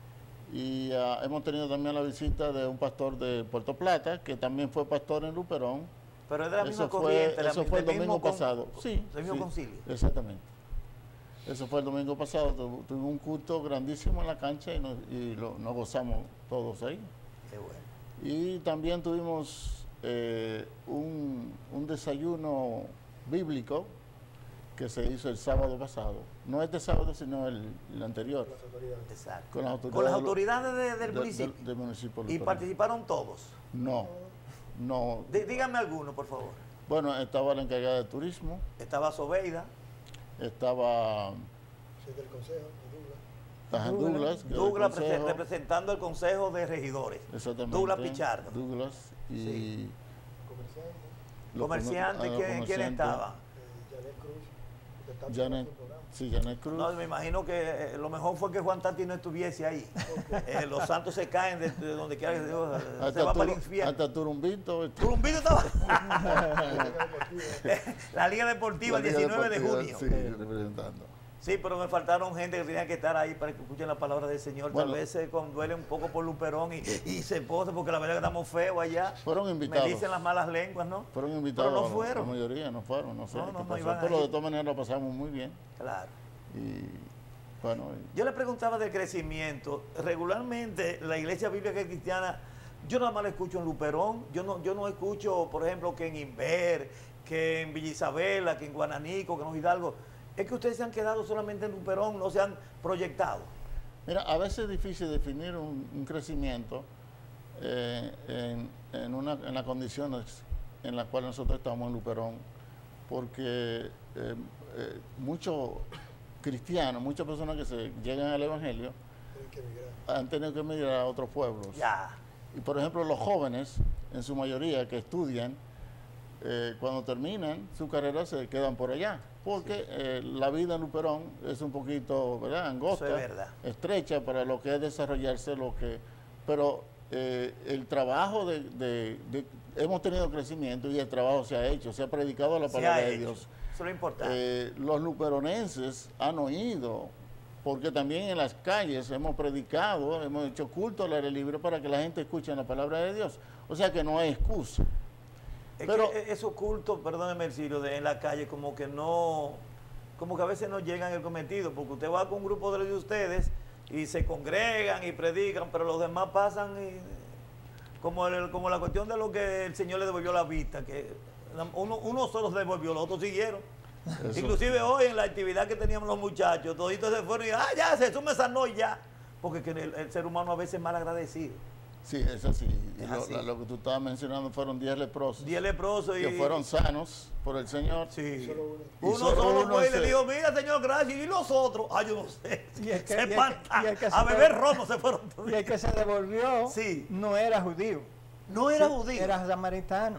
Y uh, hemos tenido también la visita de un pastor de Puerto Plata, que también fue pastor en Luperón. Pero es de la misma eso corriente. Fue, la, eso fue el domingo con, pasado. Sí, del mismo sí, concilio. Exactamente. Eso fue el domingo pasado. Tu, tuvimos un culto grandísimo en la cancha y nos, y lo, nos gozamos todos ahí. Qué bueno. Y también tuvimos eh, un, un desayuno bíblico que se hizo el sábado pasado. No este sábado, sino el, el anterior. Con las autoridades. Exacto. Con las autoridades, Con las autoridades de, del de, municipio. De, del municipio. ¿Y participaron todos? No, no. D díganme alguno, por favor. Bueno, estaba la encargada de turismo. Estaba Sobeida. Estaba... Sí, del consejo, Douglas. Douglas, Douglas representando el Consejo de Regidores. Exactamente. Douglas Pichardo. Douglas y... Sí. Comerciante. Comerciante, ah, ¿quién, ¿quién estaba? Eh, Janet Cruz. Janet, sí, Janet Cruz. No, me imagino que eh, lo mejor fue que Juan Tati no estuviese ahí. Eh, los santos se caen de, de donde quiera que Dios eh, se va para el infierno. Hasta Turumbito. Turumbito estaba. La Liga Deportiva, el diecinueve de junio. Sí, representando. Sí, pero me faltaron gente que tenía que estar ahí para que escuchen la palabra del Señor. Bueno, tal vez se conduele un poco por Luperón y, y se pose porque la verdad que estamos feos allá. Fueron invitados. Me dicen las malas lenguas, ¿no? Fueron invitados. Pero no fueron. La mayoría no fueron, no sé no, qué no, no pasó. Pero de todas maneras lo pasamos muy bien. Claro. Y bueno. Yo le preguntaba del crecimiento. Regularmente la iglesia bíblica cristiana, yo nada más la escucho en Luperón. Yo no, yo no escucho, por ejemplo, que en Inver, que en Villa Isabela, que en Guananico, que en Los Hidalgos. Es que ustedes se han quedado solamente en Luperón, no se han proyectado. Mira, a veces es difícil definir un, un crecimiento eh, en, en, una, en las condiciones en las cuales nosotros estamos en Luperón, porque eh, eh, muchos cristianos, muchas personas que se llegan al Evangelio, han tenido que emigrar a otros pueblos. Ya. Y por ejemplo, los jóvenes, en su mayoría, que estudian, eh, cuando terminan su carrera se quedan por allá. Porque sí. eh, la vida en Luperón es un poquito, ¿verdad?, angosta, Eso es verdad. estrecha para lo que es desarrollarse, lo que, pero eh, el trabajo de, de, de, hemos tenido crecimiento y el trabajo se ha hecho, se ha predicado la palabra de Dios. Eso es lo importante. Eh, los luperonenses han oído, porque también en las calles hemos predicado, hemos hecho culto al aire libre para que la gente escuche la palabra de Dios. O sea que no hay excusa. Es Pero, que esos cultos, perdóneme el Ciro, de en la calle como que no, como que a veces no llegan al cometido, porque usted va con un grupo de ustedes y se congregan y predican, pero los demás pasan y, como, el, como la cuestión de lo que el Señor le devolvió la vista, que uno, uno solo se devolvió, los otros siguieron. Eso. Inclusive hoy en la actividad que teníamos los muchachos, toditos se fueron y ah, ya, Jesús me sanó y ya, porque que el, el ser humano a veces es mal agradecido. Sí, es así. Es lo, así. Lo que tú estabas mencionando fueron diez leprosos. Diez leprosos y... Que fueron sanos por el Señor. Sí. Y uno solo solo uno fue y se... le dijo, mira, Señor, gracias. Y los otros, ay, yo no sé. Y el que, se espantan. A se beber romo se fueron. Y el que se devolvió sí. no era judío. No era sí, judío. Era samaritano.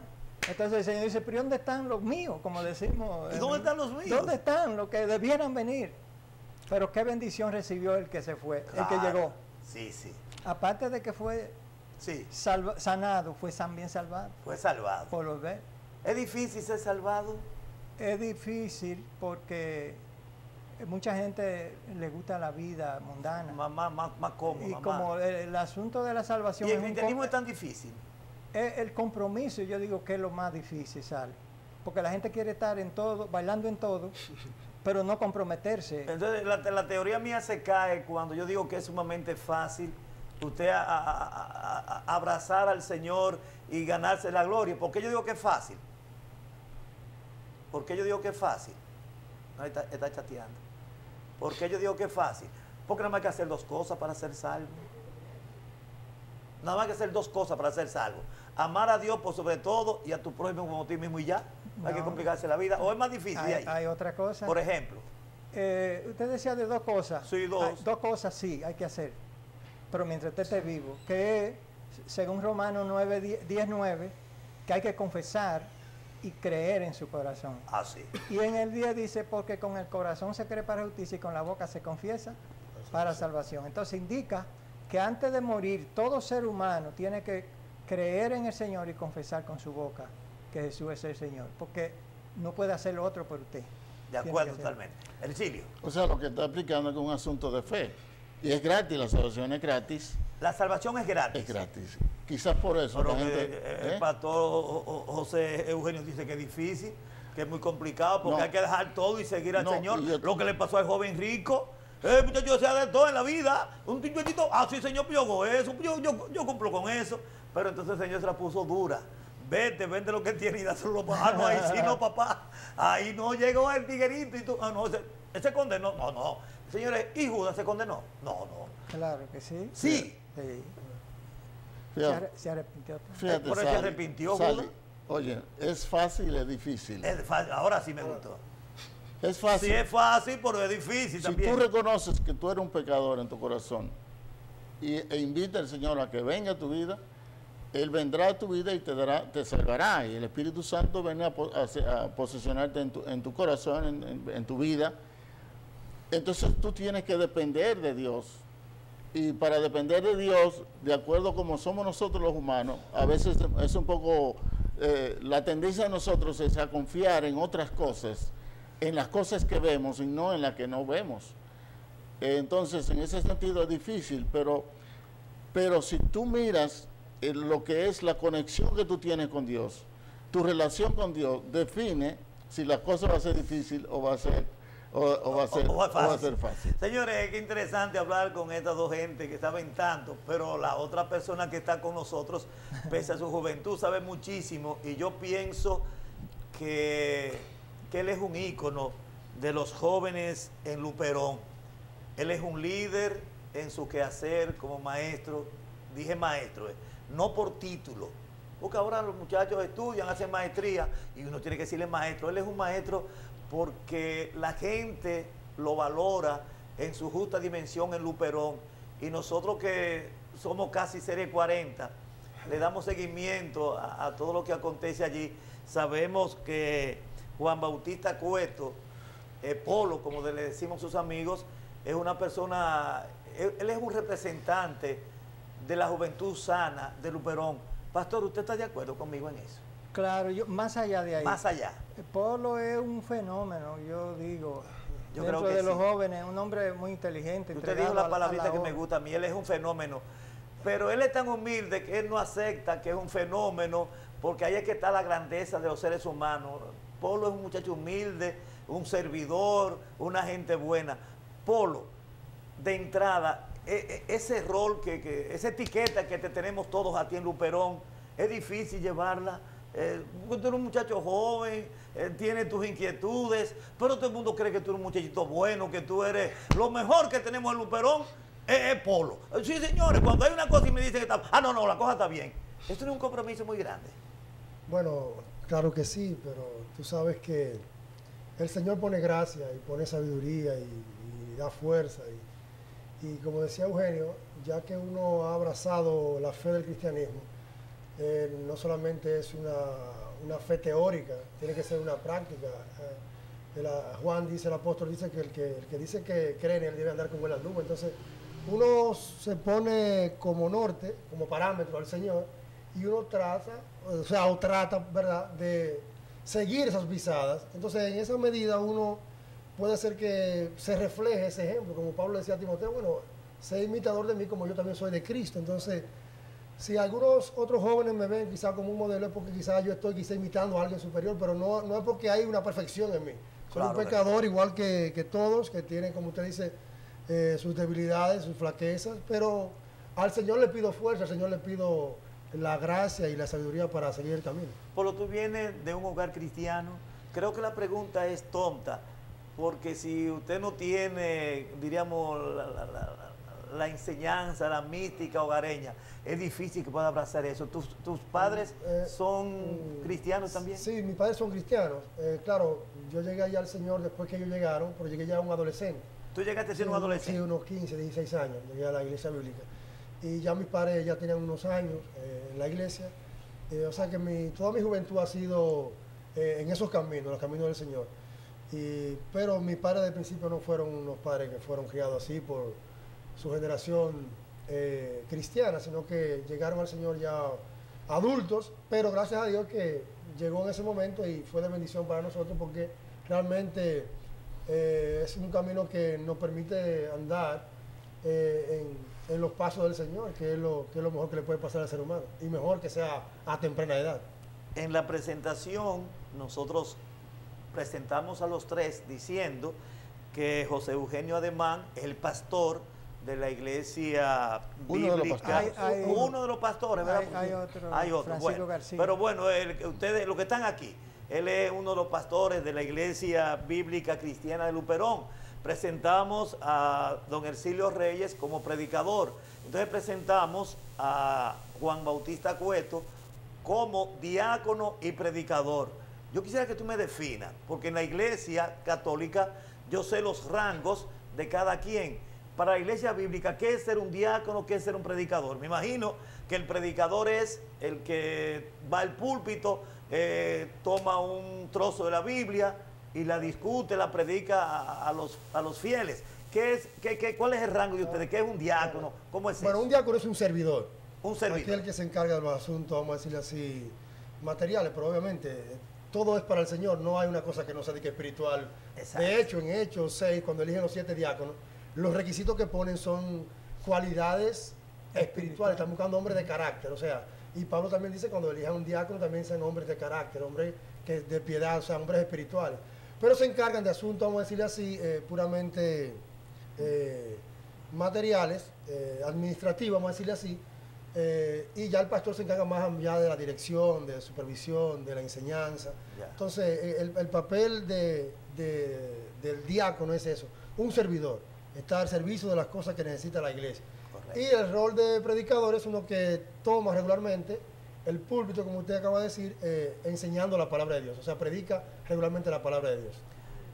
Entonces el Señor dice, pero ¿dónde están los míos? Como decimos. ¿Y dónde están los míos? ¿Dónde están los que debieran venir? Pero qué bendición recibió el que se fue, claro, el que llegó. Sí, sí. Aparte de que fue sí. salva, sanado, fue también salvado. Fue salvado. Por los ver. ¿Es difícil ser salvado? Es difícil porque mucha gente le gusta la vida mundana. Más, más, más, más cómodo. Y más como el, el asunto de la salvación... ¿Y el es cristianismo un, es tan difícil? Es el compromiso, yo digo que es lo más difícil, sale. Porque la gente quiere estar en todo, bailando en todo, pero no comprometerse. Entonces, la, la teoría mía se cae cuando yo digo que es sumamente fácil usted a, a, a, a abrazar al Señor y ganarse la gloria. ¿Por qué yo digo que es fácil? ¿Por qué yo digo que es fácil? No, está, está chateando. ¿Por qué yo digo que es fácil? Porque nada más hay que hacer dos cosas para ser salvo. Nada más hay que hacer dos cosas para ser salvo. Amar a Dios por sobre todo y a tu prójimo como a ti mismo y ya. No hay que complicarse la vida. ¿O es más difícil hay, ahí? Hay otra cosa. Por ejemplo. Eh, usted decía de dos cosas. Sí, dos. Hay, dos cosas sí hay que hacer. Pero mientras usted esté vivo. Que es, según Romanos nueve, diez, nueve, que hay que confesar y creer en su corazón. Ah, sí. Y en el diez dice, porque con el corazón se cree para justicia y con la boca se confiesa para salvación. Entonces indica que antes de morir, todo ser humano tiene que creer en el Señor y confesar con su boca que Jesús es el Señor, porque no puede hacer lo otro por usted. De acuerdo, totalmente. Ercilio. O sea, lo que está explicando es que es un asunto de fe. Y es gratis, la salvación es gratis. La salvación es gratis. Es gratis. Quizás por eso Pero la que, gente... eh, ¿eh? el pastor José Eugenio dice que es difícil, que es muy complicado, porque no. hay que dejar todo y seguir al no, Señor. yo... Lo que le pasó al joven rico. Eh, muchacho, sea de todo en la vida. Un muchachito, ah, sí, Señor, yo hago eso, yo, yo, yo cumplo con eso. Pero entonces el Señor se la puso dura. Vete, vende lo que tiene y dáselo. Ah, no, ahí sí, no, papá. Ahí no llegó el tiguerito y tú, ah, no, ese, ese condenó. No, no. Señores, ¿y Judas se condenó? No, no. Claro que sí. Sí. Sí. Fíjate, se, arre, se arrepintió. Fíjate, ¿Por eso se arrepintió Judas? Oye, es fácil, es difícil. Es fácil. Ahora sí me gustó. Es fácil. Sí, es fácil, pero es difícil si también. Si tú reconoces que tú eres un pecador en tu corazón y, e invita al Señor a que venga a tu vida, Él vendrá a tu vida y te dará, te salvará. Y el Espíritu Santo viene a, a, a posicionarte en tu, en tu corazón, en, en, en tu vida. Entonces tú tienes que depender de Dios. Y para depender de Dios, de acuerdo como somos nosotros los humanos, a veces es un poco, eh, la tendencia de nosotros es a confiar en otras cosas, en las cosas que vemos y no en las que no vemos. Eh, entonces, en ese sentido es difícil, pero, pero si tú miras eh, lo que es la conexión que tú tienes con Dios, tu relación con Dios define si la cosa va a ser difícil o va a ser... O, o, va a ser, o, va o va a ser fácil. Señores, qué interesante hablar con estas dos gente que saben tanto, pero la otra persona que está con nosotros, pese a su juventud, sabe muchísimo, y yo pienso que, que él es un ícono de los jóvenes en Luperón. Él es un líder en su quehacer como maestro, dije maestro, eh, no por título, porque ahora los muchachos estudian, hacen maestría, y uno tiene que decirle maestro. Él es un maestro porque la gente lo valora en su justa dimensión en Luperón, y nosotros que somos casi serie cuarenta, le damos seguimiento a, a todo lo que acontece allí. Sabemos que Juan Bautista Cueto, eh, Polo, como le decimos sus amigos, es una persona, él, él es un representante de la juventud sana de Luperón. Pastor, ¿usted está de acuerdo conmigo en eso? Claro, yo, más allá de ahí. Más allá. El Polo es un fenómeno, yo digo. Yo dentro creo que de sí. los jóvenes, un hombre muy inteligente. Usted dijo la palabrita que me gusta a mí, él es un fenómeno. Pero él es tan humilde que él no acepta que es un fenómeno, porque ahí es que está la grandeza de los seres humanos. Polo es un muchacho humilde, un servidor, una gente buena. Polo, de entrada, e, e, ese rol, que, que esa etiqueta que te tenemos todos a ti en Luperón, es difícil llevarla. Eh, tú eres un muchacho joven, eh, tienes tus inquietudes, pero todo el mundo cree que tú eres un muchachito bueno, que tú eres lo mejor que tenemos en Luperón, es, es Polo. Eh, sí, señores, cuando hay una cosa y me dicen que está, ah, no, no, la cosa está bien. Esto es un compromiso muy grande. Bueno, claro que sí, pero tú sabes que el Señor pone gracia y pone sabiduría y, y da fuerza. Y, y como decía Eugenio, ya que uno ha abrazado la fe del cristianismo, Eh, no solamente es una, una fe teórica, tiene que ser una práctica. Eh, el, Juan dice, el apóstol dice que el, que el que dice que cree en él debe andar con buenas nubes. Entonces uno se pone como norte, como parámetro al Señor, y uno trata, o sea, o trata, ¿verdad?, de seguir esas pisadas. Entonces en esa medida uno puede hacer que se refleje ese ejemplo, como Pablo decía a Timoteo, bueno, sé imitador de mí como yo también soy de Cristo. Entonces, si algunos otros jóvenes me ven quizás como un modelo, es porque quizás yo estoy quizá imitando a alguien superior, pero no, no es porque hay una perfección en mí. Soy claro, un pecador igual que, que todos, que tienen, como usted dice, eh, sus debilidades, sus flaquezas, pero al Señor le pido fuerza, al Señor le pido la gracia y la sabiduría para seguir el camino. Polo, tú vienes de un hogar cristiano. Creo que la pregunta es tonta, porque si usted no tiene, diríamos, la, la, la, la enseñanza, la mística hogareña, es difícil que pueda abrazar eso. ¿Tus, tus padres eh, son eh, cristianos también? Sí, mis padres son cristianos. Eh, claro, yo llegué allá al Señor después que ellos llegaron, pero llegué ya un adolescente. ¿Tú llegaste a ser sí, un adolescente? Sí, unos quince, dieciséis años, llegué a la iglesia bíblica. Y ya mis padres ya tenían unos años eh, en la iglesia. Eh, o sea que mi, toda mi juventud ha sido eh, en esos caminos, los caminos del Señor. Y, pero mis padres de principio no fueron unos padres que fueron criados así por su generación eh, cristiana, sino que llegaron al Señor ya adultos, pero gracias a Dios que llegó en ese momento y fue de bendición para nosotros, porque realmente eh, es un camino que nos permite andar eh, en, en los pasos del Señor, que es, lo, que es lo mejor que le puede pasar al ser humano, y mejor que sea a temprana edad. En la presentación nosotros presentamos a los tres diciendo que José Eugenio Ademán es el pastor de la iglesia uno bíblica, de hay, hay, uno de los pastores, ¿verdad? Hay, hay otro, hay otro. Francisco Bueno, García. pero bueno, el, ustedes, los que están aquí, él es uno de los pastores de la iglesia bíblica cristiana de Luperón. Presentamos a don Ercilio Reyes como predicador. Entonces presentamos a Juan Bautista Cueto como diácono y predicador. Yo quisiera que tú me definas, porque en la iglesia católica yo sé los rangos de cada quien. Para la iglesia bíblica, ¿qué es ser un diácono? ¿Qué es ser un predicador? Me imagino que el predicador es el que va al púlpito, eh, toma un trozo de la Biblia y la discute, la predica a, a, los, a los fieles. ¿Qué es, qué, qué, ¿Cuál es el rango de ustedes? ¿Qué es un diácono? ¿Cómo es bueno, eso? Un diácono es un servidor. Un servidor. Aquel que se encarga de los asuntos, vamos a decirle así, materiales, pero obviamente todo es para el Señor, no hay una cosa que no sea de que espiritual. Exacto. De hecho, en Hechos seis, cuando eligen los siete diáconos, los requisitos que ponen son cualidades espirituales, están buscando hombres de carácter, o sea, y Pablo también dice cuando elijan un diácono también sean hombres de carácter, hombres que de piedad, o sea, hombres espirituales, pero se encargan de asuntos, vamos a decirle así, eh, puramente eh, materiales, eh, administrativos, vamos a decirle así, eh, y ya el pastor se encarga más ya de la dirección, de supervisión, de la enseñanza. Yeah. Entonces, el, el papel de, de, del diácono es eso, un servidor, está al servicio de las cosas que necesita la iglesia. Correcto. Y el rol de predicador es uno que toma regularmente el púlpito, como usted acaba de decir, eh, enseñando la palabra de Dios, o sea, predica regularmente la palabra de Dios.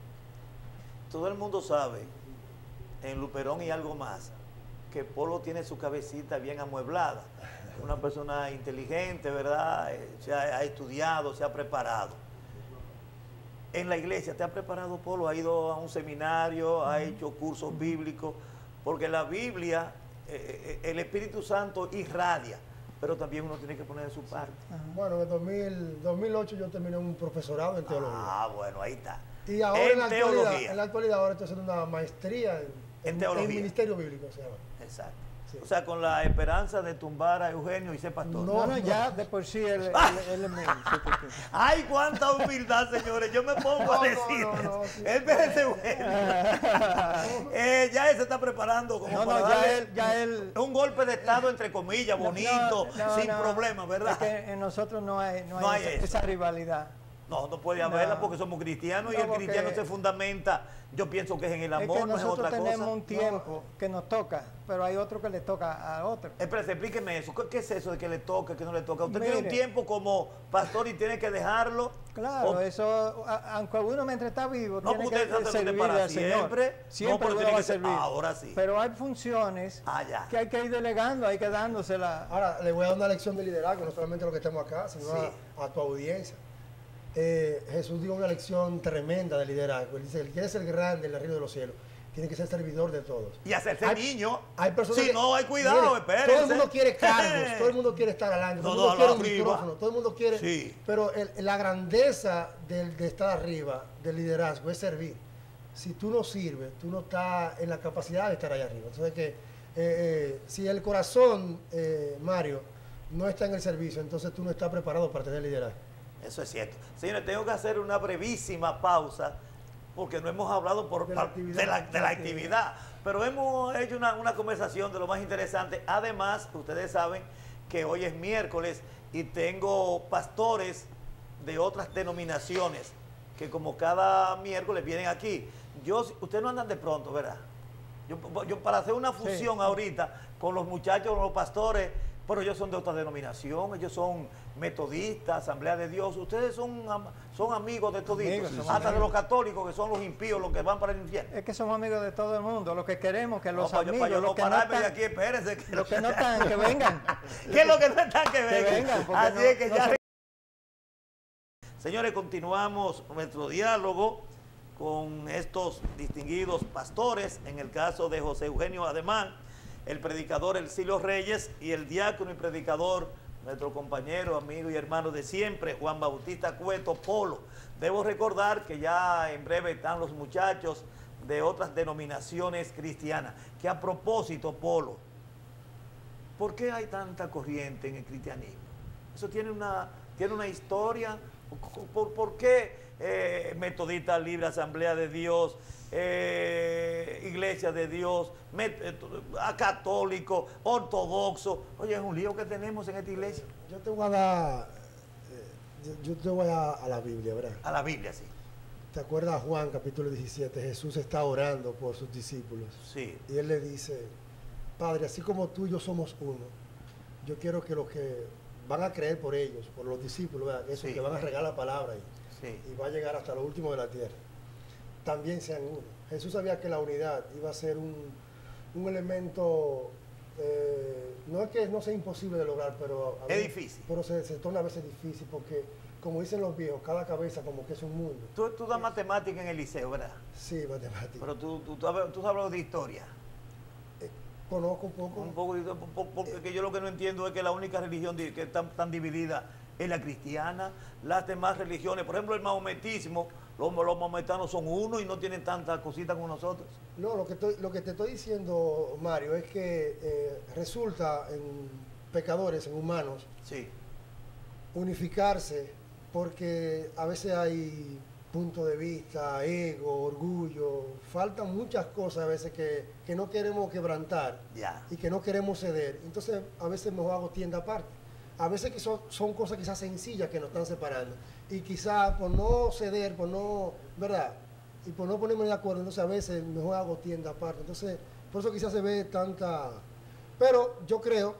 Todo el mundo sabe, en Luperón y algo más, que Polo tiene su cabecita bien amueblada, una persona inteligente, ¿verdad? Eh, se ha, ha estudiado, se ha preparado. En la iglesia, ¿te ha preparado, Polo? ¿Ha ido a un seminario? ¿Ha hecho cursos bíblicos? Porque la Biblia, eh, el Espíritu Santo irradia, pero también uno tiene que poner de su parte. Bueno, en dos mil, dos mil ocho yo terminé un profesorado en teología. Ah, bueno, ahí está. Y ahora en, en, la teología. Actualidad, en la actualidad ahora estoy haciendo una maestría en, en, en teología. En ministerio bíblico se llama. Exacto. Sí. O sea, con la esperanza de tumbar a Eugenio y ser pastor. No, no, no. Ya de por sí él, él, él es mío. ¡Ay, cuánta humildad, señores! Yo me pongo no, a decir. No, no, no, sí. Espérense, Eugenio. eh, ya él se está preparando como no, para no, ya él, ya él, un golpe de estado, entre comillas, bonito, no, no, sin no, problema, ¿verdad? Es que en nosotros no hay, no no hay, hay esa, esa rivalidad. No, no puede haberla no. porque somos cristianos no, y el cristiano se fundamenta, yo pienso que es en el amor, es que no es otra cosa. Nosotros tenemos un tiempo no. que nos toca, pero hay otro que le toca a otro. Espérate, explíqueme eso. ¿Qué es eso de que le toca, que no le toca? ¿Usted Mire, tiene un tiempo como pastor y tiene que dejarlo? Claro, o, eso, a, aunque uno mientras está vivo, no, tiene que servir para al siempre, Señor. Siempre no, uno tiene va que a servir. Ahora sí. Pero hay funciones ah, ya. que hay que ir delegando, hay que dándosela. Ahora, le voy a dar una lección de liderazgo, no solamente a los que estamos acá, sino sí. a, a tu audiencia. eh, Jesús dio una lección tremenda de liderazgo. Él dice, el que quiere ser grande en el reino de los cielos, tiene que ser servidor de todos. Y hacerse hay, niño. Hay personas si que, no, hay cuidado, espérense. Todo el mundo quiere cargos, todo el mundo quiere estar adelante, todo el mundo quiere un micrófono, todo el mundo quiere... Sí. Pero el, la grandeza del, de estar arriba, del liderazgo, es servir. Si tú no sirves, tú no estás en la capacidad de estar allá arriba. Entonces, que, eh, eh, si el corazón, eh, Mario, no está en el servicio, entonces tú no estás preparado para tener liderazgo. Eso es cierto. Señores, tengo que hacer una brevísima pausa porque no hemos hablado por, de, la actividad, de, la, de la actividad, pero hemos hecho una, una conversación de lo más interesante. Además, ustedes saben que hoy es miércoles y tengo pastores de otras denominaciones que como cada miércoles vienen aquí. Yo, ustedes no andan de pronto, ¿verdad? Yo, yo para hacer una fusión sí. ahorita con los muchachos, los pastores, pero ellos son de otra denominación, ellos son metodistas, Asamblea de Dios, ustedes son, son amigos de toditos, hasta amigos. De los católicos que son los impíos, los que van para el infierno. Es que somos amigos de todo el mundo, lo que queremos que los no, amigos, para yo, para yo los no que pararme no de aquí, espérense. Que los que no están, que vengan. ¿Qué es lo que no están, que vengan? Que vengan Así no, es que no ya... se... Señores, continuamos nuestro diálogo con estos distinguidos pastores, en el caso de José Eugenio Ademán, el predicador Elcilio Reyes y el diácono y predicador, nuestro compañero, amigo y hermano de siempre, Juan Bautista Cueto Polo. Debo recordar que ya en breve están los muchachos de otras denominaciones cristianas, que a propósito, Polo, ¿por qué hay tanta corriente en el cristianismo? Eso tiene una, tiene una historia. ¿Por, por qué eh, Metodista Libre, Asamblea de Dios, eh, Iglesia de Dios, met, eh, católico, ortodoxo? Oye, es un lío que tenemos en esta iglesia. Yo te voy a dar, eh, yo te voy a, a la Biblia, ¿verdad? A la Biblia, sí. ¿Te acuerdas Juan capítulo diecisiete? Jesús está orando por sus discípulos. Sí. Y él le dice, Padre, así como tú y yo somos uno, yo quiero que los que van a creer por ellos, por los discípulos, ¿verdad? Esos sí. que van a regar la palabra y, sí. y va a llegar hasta lo último de la tierra, también sean uno. Jesús sabía que la unidad iba a ser un, un elemento, eh, no es que no sea imposible de lograr, pero... Es veces, difícil. Pero se, se torna a veces difícil porque, como dicen los viejos, cada cabeza como que es un mundo. Tú, tú das matemática en el liceo, ¿verdad? Sí, matemática. Pero tú, tú, tú, tú sabes de historia. Conozco un poco. Un poco, porque eh, yo lo que no entiendo es que la única religión que está tan dividida es la cristiana. Las demás religiones, por ejemplo el maometismo, los, los maometanos son uno y no tienen tantas cositas como nosotros. No, lo que, estoy, lo que te estoy diciendo, Mario, es que eh, resulta en pecadores, en humanos, sí. unificarse, porque a veces hay punto de vista, ego, orgullo, faltan muchas cosas a veces que, que no queremos quebrantar yeah. y que no queremos ceder. Entonces a veces mejor hago tienda aparte. A veces que son, son cosas quizás sencillas que nos están separando y quizás por no ceder, por no, ¿verdad? Y por no ponerme de acuerdo, entonces a veces mejor hago tienda aparte. Entonces por eso quizás se ve tanta... Pero yo creo,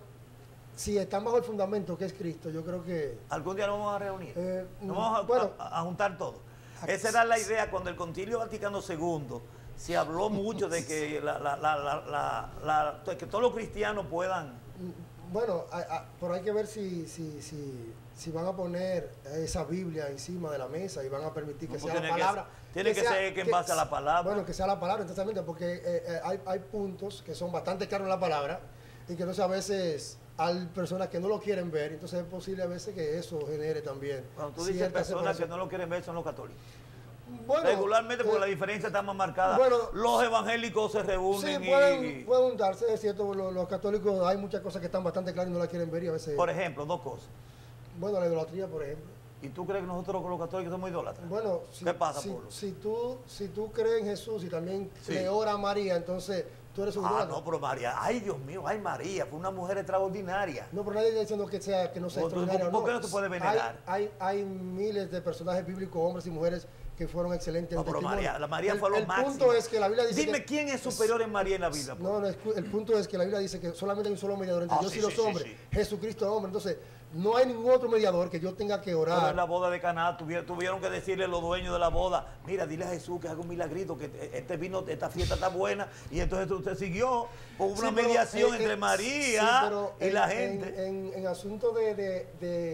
si están bajo el fundamento que es Cristo, yo creo que... ¿Algún día nos vamos a reunir? Eh, nos vamos a, bueno, a, a juntar todo. Esa era la idea cuando el Concilio Vaticano segundo se habló mucho de que, la, la, la, la, la, la, que todos los cristianos puedan... Bueno, a, a, pero hay que ver si, si, si, si van a poner esa Biblia encima de la mesa y van a permitir que no, sea la palabra. Que, tiene que, que sea, ser que en base a la palabra. Bueno, que sea la palabra, exactamente, porque eh, eh, hay, hay puntos que son bastante claros en la palabra y que no sé, a veces... hay personas que no lo quieren ver, entonces es posible a veces que eso genere también. Cuando tú dices personas que no lo quieren ver son los católicos. Bueno, regularmente porque eh, la diferencia está más marcada. Bueno, los evangélicos se reúnen sí, pueden, y... pueden darse, es cierto, los, los católicos hay muchas cosas que están bastante claras y no la quieren ver y a veces... Por ejemplo, dos cosas. Bueno, la idolatría, por ejemplo. ¿Y tú crees que nosotros los católicos somos idólatras? Bueno, si, ¿qué pasa, si, Pablo? Si tú, si tú crees en Jesús y también sí. le ora a María, entonces... Tú eres un ah, idólatra. no, pero María, ay Dios mío, ay María, fue una mujer extraordinaria. No, pero nadie está diciendo que, sea, que no sea extraordinaria. ¿Por qué no se puede venerar? Hay, hay, hay miles de personajes bíblicos, hombres y mujeres, que fueron excelentes. No, pero María, la María fue lo el máximo. Punto es que la Biblia dice Dime que, quién es superior en María en la Biblia. No, no, el punto es que la Biblia dice que solamente hay un solo mediador entre ah, Dios sí, y los sí, hombres, sí, sí. Jesucristo hombre. Entonces, no hay ningún otro mediador que yo tenga que orar. Pero en la boda de Caná tuvieron, tuvieron que decirle a los dueños de la boda, mira, dile a Jesús que haga un milagrito, que este vino, esta fiesta está buena, y entonces usted siguió con una sí, pero, mediación eh, entre eh, María sí, pero y en, la gente. En, en, en asunto de, de, de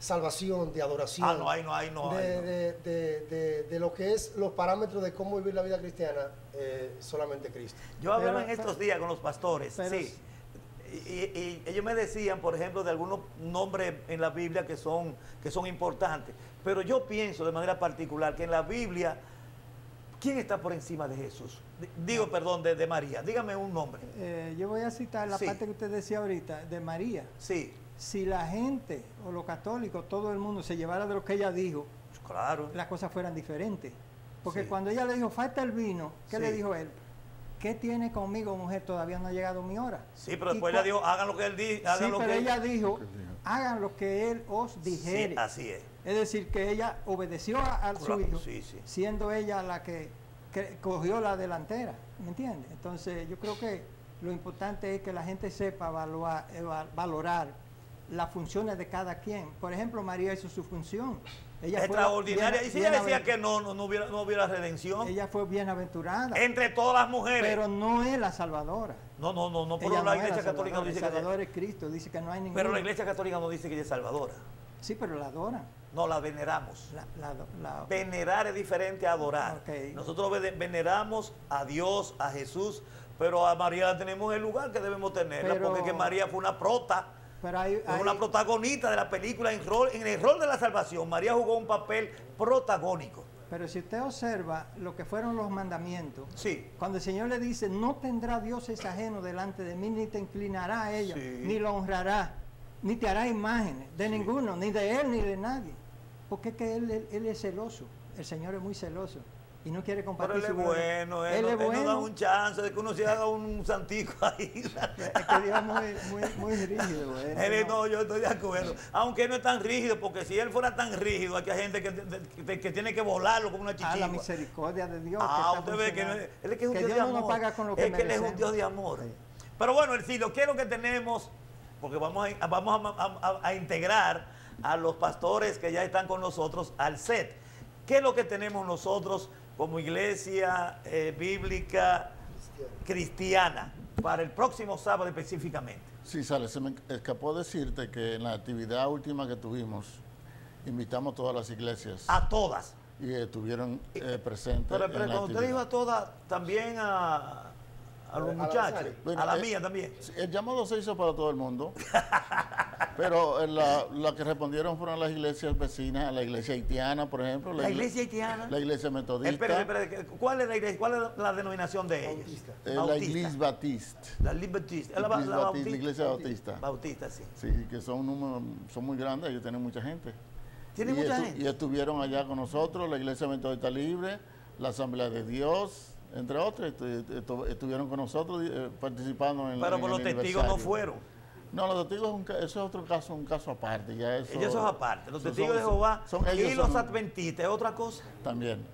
salvación, de adoración. Ah, no hay, no hay, no de, hay. No. De, de, de, de lo que es los parámetros de cómo vivir la vida cristiana, eh, solamente Cristo. Yo hablaba Pero, en estos pero, días con los pastores, pero, sí. Y, y ellos me decían, por ejemplo, de algunos nombres en la Biblia que son, que son importantes. Pero yo pienso de manera particular que en la Biblia, ¿quién está por encima de Jesús? Digo, perdón, de, de María. Dígame un nombre. Eh, yo voy a citar la Sí. parte que usted decía ahorita, de María. Sí. Si la gente, o los católicos, todo el mundo se llevara de lo que ella dijo, claro, las cosas fueran diferentes. Porque Sí. cuando ella le dijo, falta el vino, ¿qué Sí. le dijo él? ¿Qué tiene conmigo, mujer? Todavía no ha llegado mi hora. Sí, pero Y después cua- ella dijo, hagan lo que él dice. Sí, lo pero que ella dijo, hagan lo que él os dijere. Sí, así es. Es decir, que ella obedeció a, a su Claro, hijo, sí, sí. siendo ella la que, que cogió la delantera, ¿me entiendes? Entonces, yo creo que lo importante es que la gente sepa evaluar, eva- valorar las funciones de cada quien. Por ejemplo, María hizo su función. Ella fue Extraordinaria. bien- Y si ella decía bienaven- que no, no, no hubiera, no hubiera redención. Ella fue bienaventurada. Entre todas las mujeres. Pero no es la salvadora. No, no, no, no, pero Ella la no es Iglesia Católica no salvadora, dice el que ella, Salvador es Cristo, dice que no hay ningún. pero la Iglesia Católica no dice que ella es salvadora. Sí, pero la adoran. No, la veneramos. La, la, la- Venerar es diferente a adorar. Ok. Nosotros ve- veneramos a Dios, a Jesús, pero a María la tenemos en el lugar que debemos tenerla, Pero- porque que María fue una prota, pero hay, fue hay- una protagonista de la película en, rol, en el rol de la salvación. María jugó un papel protagónico. pero si usted observa lo que fueron los mandamientos, Sí. cuando el Señor le dice, no tendrá dioses ajenos delante de mí, ni te inclinará a ella, Sí. ni lo honrará, ni te hará imágenes de ninguno, ni de él, ni de nadie. Porque es que él, él, él es celoso, el Señor es muy celoso y no quiere Pero compartir él es su gloria. bueno, él, Él no- es él nos da bueno. un chance de que uno se haga un santico ahí. Es que Dios es muy, muy, muy rígido. él Él es- no- no, yo estoy de acuerdo. Aunque no es tan rígido, porque si él fuera tan rígido, aquí hay gente que, que- que tiene que volarlo como una a chichigua. la misericordia de Dios. Ah, que está usted ve que, no es- funcionando. él es que es un Que Dios Dios de no amor. nos paga con lo que es que él es un merecemos. Dios de amor. Pero bueno, el lo quiero que tenemos, porque vamos, a, vamos a, a- a integrar a los pastores que ya están con nosotros al set. ¿Qué es lo que tenemos nosotros como iglesia eh, bíblica cristiana para el próximo sábado específicamente? Sí, Sale, se me escapó decirte que en la actividad última que tuvimos, invitamos a todas las iglesias. A todas. Y estuvieron eh, presentes. Pero, en pero la cuando usted actividad. dijo a todas, también a, a los A la muchachos, Nazario. Bueno, a la eh, mía también. El llamado se hizo para todo el mundo, pero eh, la, la que respondieron fueron las iglesias vecinas, la iglesia haitiana, por ejemplo. La igle- iglesia haitiana. La iglesia metodista. Espere, espere, ¿cuál es la iglesia? ¿Cuál es la denominación de ellos? eh, la iglesia batista. La Libertista. La, la, Iglesia la Bautista, la iglesia bautista. Bautista, sí. Sí, que son, un número- son muy grandes, ellos tienen mucha gente. ¿Tienen y mucha estu- gente? Y estuvieron allá con nosotros, la iglesia metodista libre, la Asamblea de Dios, entre otros, estu- estu- estuvieron con nosotros eh, participando en Pero en por los el testigos no aniversario. fueron. No, los testigos, es un ca- eso es otro caso, un caso aparte. Ya eso, Ellos son aparte. Los son- testigos de son- Jehová son ellos, y los son- adventistas es otra cosa. También.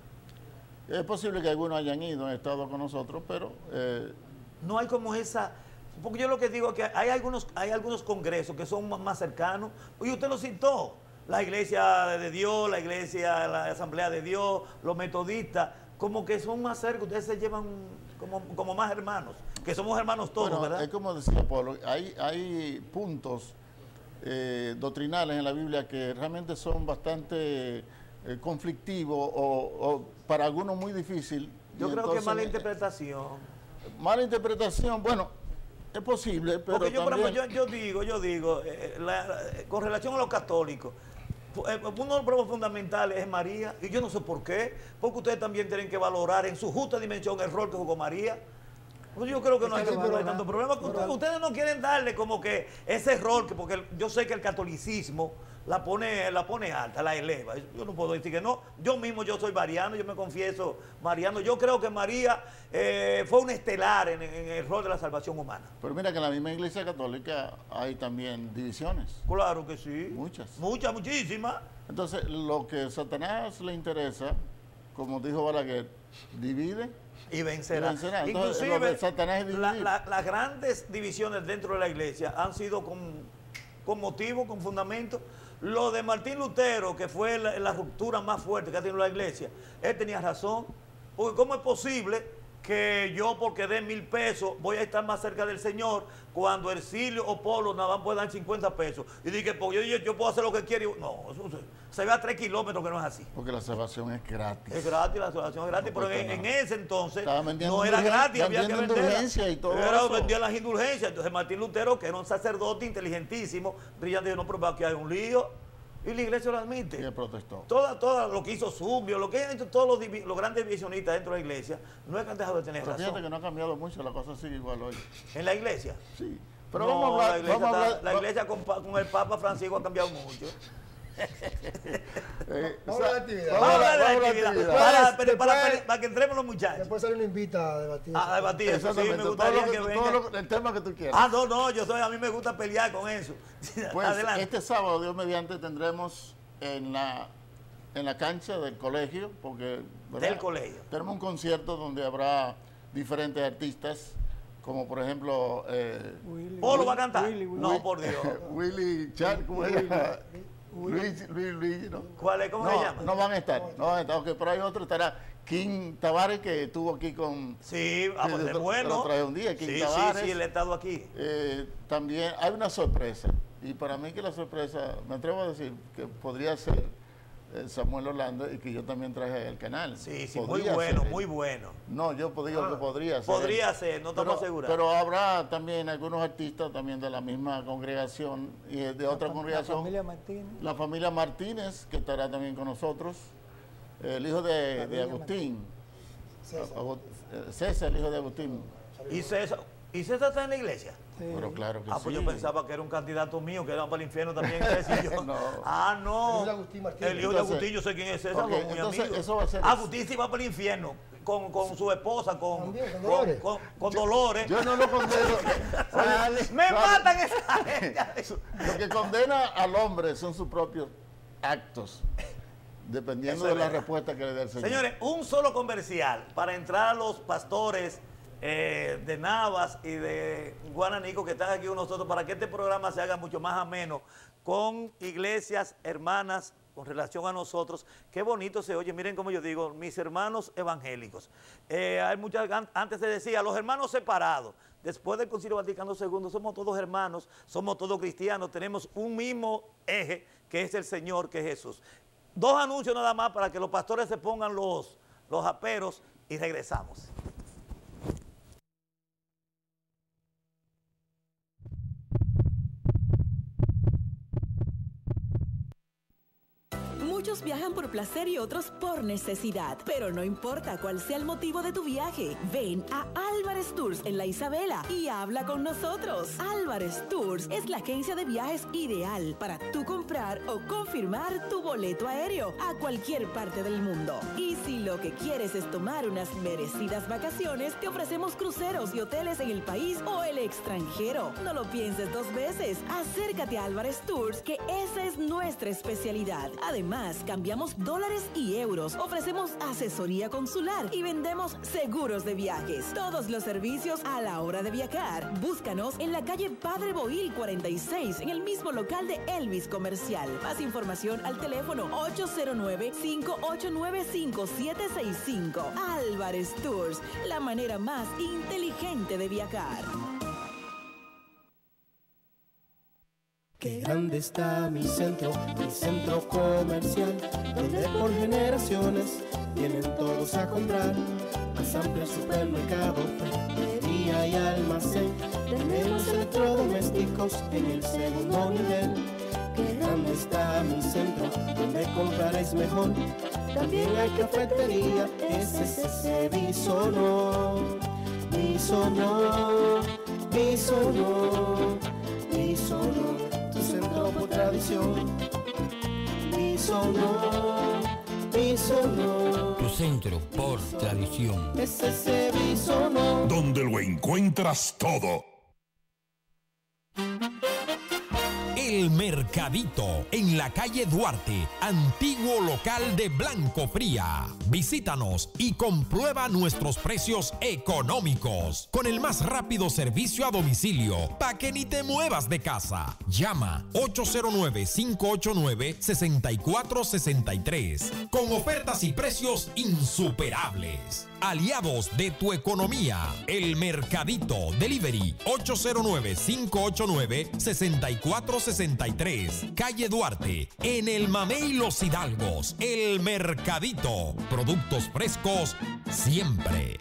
Es posible que algunos hayan ido, han estado con nosotros, pero eh, No hay como esa. Porque yo lo que digo es que hay algunos, hay algunos congresos que son más- más cercanos. Y usted lo citó. La iglesia de Dios, la iglesia, la asamblea de Dios, los metodistas, como que son más cerca. Ustedes se llevan como, como más hermanos. Que somos hermanos todos, bueno, ¿verdad? es como decía Pablo, hay, hay puntos eh, doctrinales en la Biblia que realmente son bastante eh, conflictivos o, o para algunos muy difícil. Yo Y creo que es entonces, mala eh, interpretación. Mala interpretación, bueno, es posible, pero Porque yo, por también... ejemplo, yo, yo digo, yo digo, eh, la- la- con relación a los católicos, fu- eh, uno de los problemas fundamentales es María, y yo no sé por qué, porque ustedes también tienen que valorar en su justa dimensión el rol que jugó María. Pues yo creo que no hay, Es que no hay valorar- tanto problema. que Ustedes, ustedes no quieren darle como que ese rol, que porque el- yo sé que el catolicismo la pone, la pone alta, la eleva. Yo no puedo decir que no. Yo mismo, yo soy mariano, yo me confieso mariano. Yo creo que María eh, fue un estelar en, en el rol de la salvación humana. Pero mira que en la misma iglesia católica hay también divisiones. Claro que sí. Muchas. Muchas, muchísimas. Entonces, lo que a Satanás le interesa, como dijo Balaguer, divide Y vencerá. y vencerá. Entonces, lo de Satanás es la- dividir. la- las grandes divisiones dentro de la iglesia han sido con, con motivo, con fundamento. Lo de Martín Lutero, que fue la, la ruptura más fuerte que ha tenido la iglesia, él tenía razón. Porque ¿cómo es posible que yo porque dé mil pesos voy a estar más cerca del Señor cuando Ercilio o Polo nada más pueden dar cincuenta pesos. Y dije, pues yo, yo, yo puedo hacer lo que quiero. Y, no, eso se, se ve a tres kilómetros que no es así. Porque la salvación es gratis. Es gratis, la salvación es gratis, no, pero en, en ese entonces no era indulgen, gratis, había que venderla. Y todo pero eso. vendía las indulgencias. Entonces Martín Lutero, que era un sacerdote inteligentísimo, brillante, dijo, no, pero aquí hay un lío. Y la iglesia lo admite. Y él protestó. Todo, todo lo que hizo Zubio, lo que han hecho todos los, los grandes divisionistas dentro de la iglesia, no es que han dejado de tener pero razón. Fíjate que no ha cambiado mucho, la cosa sigue igual hoy. ¿En la iglesia? Sí. Pero no, vamos a hablar. La iglesia, vamos a hablar, está, la iglesia con, con el Papa Francisco ha cambiado mucho. Eh, vamos a la actividad. Vamos a hablar de la actividad. Para, para, para, para, para que entremos los muchachos. Después sale una invita a debatir. A debatir, eso sí, me gustaría todo que, lo que venga. todo lo, el tema que tú quieras. Ah, no, no, yo soy, a mí me gusta pelear con eso. Pues adelante. Este sábado, Dios mediante, tendremos en la, en la cancha del colegio, porque ¿verdad? Del colegio. Tenemos un concierto donde habrá diferentes artistas, como por ejemplo... Eh, ¿Polo va a cantar? Willy, Willy, no, por Dios. Willy Chat, ¿cómo se llama? Luis, Luis, Luis, ¿no? ¿Cuál es? ¿Cómo no, se llama? No van a estar, no van a estar, okay, pero hay otro, estará King Tavares, que estuvo aquí con... Sí, ah, pues es bueno. Lo traje un día, King sí, Tavares. Sí, sí, él ha estado aquí. Eh, también hay una sorpresa, y para mí que la sorpresa, me atrevo a decir, que podría ser eh, Samuel Orlando, y que yo también traje al canal. Sí, sí, podría muy bueno, ser. muy bueno. No, yo digo ah, que podría ser. Podría ser, no estamos seguros. Pero habrá también algunos artistas también de la misma congregación y de la otra congregación. La familia Martínez. La familia Martínez, que estará también con nosotros. El hijo de, de Agustín. César. César, el hijo de Agustín. ¿Y César, ¿Y César está en la iglesia? Sí. Pero claro que ah, pues sí. yo pensaba que era un candidato mío, que era para el infierno también. Yo, no. Ah, no. El hijo de Agustín Martínez. El hijo de Agustín, yo sé quién es César, okay, muy entonces, amigo. Eso va a ser Agustín sí va para el infierno con, con su esposa, con, también, con, Dolores. con, con, con yo, Dolores. Yo no lo condeno. Oye, me matan esa gente. Lo que condena al hombre son sus propios actos, dependiendo de la respuesta que le dé el Señor. Señores, un solo comercial para entrar a los pastores eh, de Navas y de Guananico que están aquí con nosotros para que este programa se haga mucho más ameno con iglesias hermanas con relación a nosotros. Qué bonito se oye, miren como yo digo, mis hermanos evangélicos. Eh, hay muchas, antes se decía, los hermanos separados. Después del Concilio Vaticano segundo somos todos hermanos, somos todos cristianos, tenemos un mismo eje que es el Señor, que es Jesús. Dos anuncios nada más para que los pastores se pongan los, los aperos y regresamos. Muchos viajan por placer y otros por necesidad, pero no importa cuál sea el motivo de tu viaje, ven a Álvarez Tours en La Isabela y habla con nosotros. Álvarez Tours es la agencia de viajes ideal para tú comprar o confirmar tu boleto aéreo a cualquier parte del mundo. Y si lo que quieres es tomar unas merecidas vacaciones, te ofrecemos cruceros y hoteles en el país o el extranjero. No lo pienses dos veces, acércate a Álvarez Tours, que esa es nuestra especialidad. Además, cambiamos dólares y euros, ofrecemos asesoría consular y vendemos seguros de viajes. Todos los servicios a la hora de viajar. Búscanos en la calle Padre Boil cuarenta y seis, en el mismo local de Elvis Comercial. Más información al teléfono ocho cero nueve, cinco ocho nueve, cinco siete seis cinco. Álvarez Tours, la manera más inteligente de viajar. Qué grande está mi centro, mi centro comercial, donde por generaciones vienen todos a comprar. Más amplio supermercado, ferretería y almacén. Tenemos electrodomésticos en el segundo nivel. Qué grande está mi centro, donde compraréis mejor. También hay cafetería, S S C Bisonó, Bisonó, Bisonó, Bisonó. Centro por tradición, Bisonó, Bisonó. Tu centro por tradición. S S C Bisonó. Donde lo encuentras todo. El Mercadito, en la calle Duarte, antiguo local de Blanco Fría. Visítanos y comprueba nuestros precios económicos, con el más rápido servicio a domicilio, para que ni te muevas de casa. Llama ocho cero nueve, cinco ocho nueve, seis cuatro seis tres, con ofertas y precios insuperables. aliados de tu economía. El Mercadito Delivery ocho cero nueve, cinco ocho nueve, seis cuatro seis tres. Calle Duarte, en el Mamey Los Hidalgos. El Mercadito. Productos frescos siempre.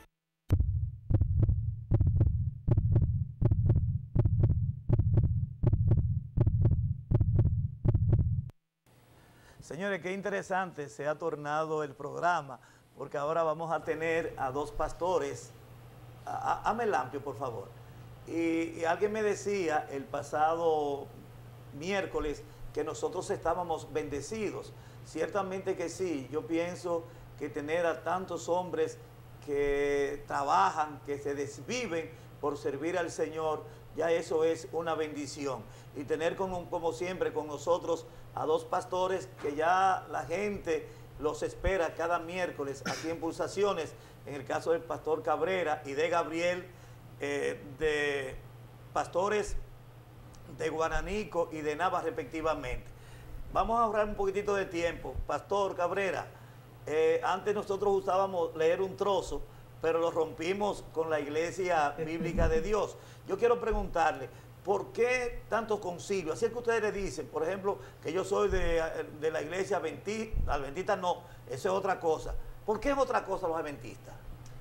Señores, qué interesante se ha tornado el programa, porque ahora vamos a tener a dos pastores. Hame el amplio, por favor. Y, y alguien me decía el pasado miércoles que nosotros estábamos bendecidos. Ciertamente que sí. Yo pienso que tener a tantos hombres que trabajan, que se desviven por servir al Señor, ya eso es una bendición. Y tener como, como siempre con nosotros a dos pastores que ya la gente los espera cada miércoles aquí en Pulsaciones, en el caso del pastor Cabrera y de Gabriel, eh, de pastores de Guananico y de Nava respectivamente. Vamos a ahorrar un poquitito de tiempo. Pastor Cabrera, eh, antes nosotros usábamos leer un trozo, pero lo rompimos con la Iglesia Bíblica de Dios. Yo quiero preguntarle, ¿por qué tantos concilios? Así es que ustedes le dicen, por ejemplo, que yo soy de, de la iglesia adventista, adventista no, eso es otra cosa. ¿Por qué es otra cosa los adventistas?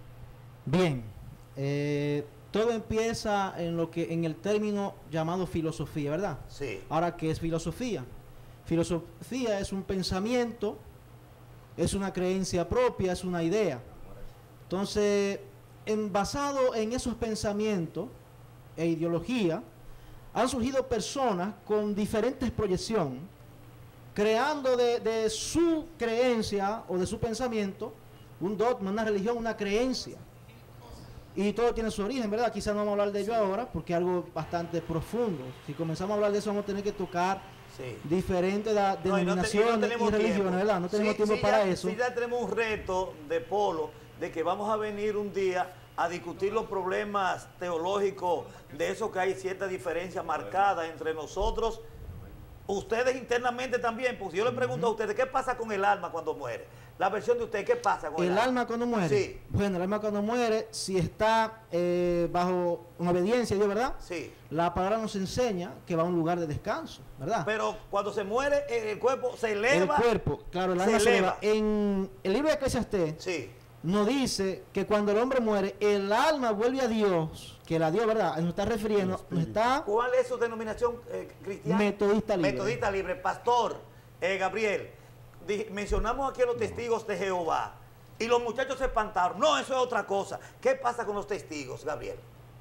Bien, eh, todo empieza en lo que en el término llamado filosofía, ¿verdad? Sí. Ahora, ¿qué es filosofía? Filosofía es un pensamiento, es una creencia propia, es una idea. Entonces, en, basado en esos pensamientos e ideología, han surgido personas con diferentes proyecciones, creando de, de su creencia o de su pensamiento un dogma, una religión, una creencia. Y todo tiene su origen, ¿verdad? Quizás no vamos a hablar de ello ahora porque es algo bastante profundo. Si comenzamos a hablar de eso vamos a tener que tocar sí. diferentes da, no, denominaciones y, no te, y, y religiones, tiempo. ¿verdad? No tenemos sí, tiempo sí, para ya, eso. Sí, ya tenemos un reto de Polo de que vamos a venir un día a discutir los problemas teológicos, de eso que hay cierta diferencia marcada entre nosotros, ustedes internamente también, porque yo le pregunto uh-huh. a ustedes, ¿qué pasa con el alma cuando muere? La versión de ustedes, ¿qué pasa con el, el alma? ¿El alma cuando muere? Sí. Bueno, el alma cuando muere, si está eh, bajo una obediencia, ¿de verdad? Sí. La palabra nos enseña que va a un lugar de descanso, ¿verdad? Pero cuando se muere, el cuerpo se eleva. El cuerpo, claro, el alma se, se eleva. eleva. En el libro de Eclesiastés, sí. nos dice que cuando el hombre muere, el alma vuelve a Dios, que la Dios, ¿verdad? Nos está refiriendo, nos está... ¿Cuál es su denominación eh, cristiana? Metodista Libre. Metodista Libre. Pastor eh, Gabriel, di, mencionamos aquí a los testigos de Jehová y los muchachos se espantaron. No, eso es otra cosa. ¿Qué pasa con los testigos, Gabriel?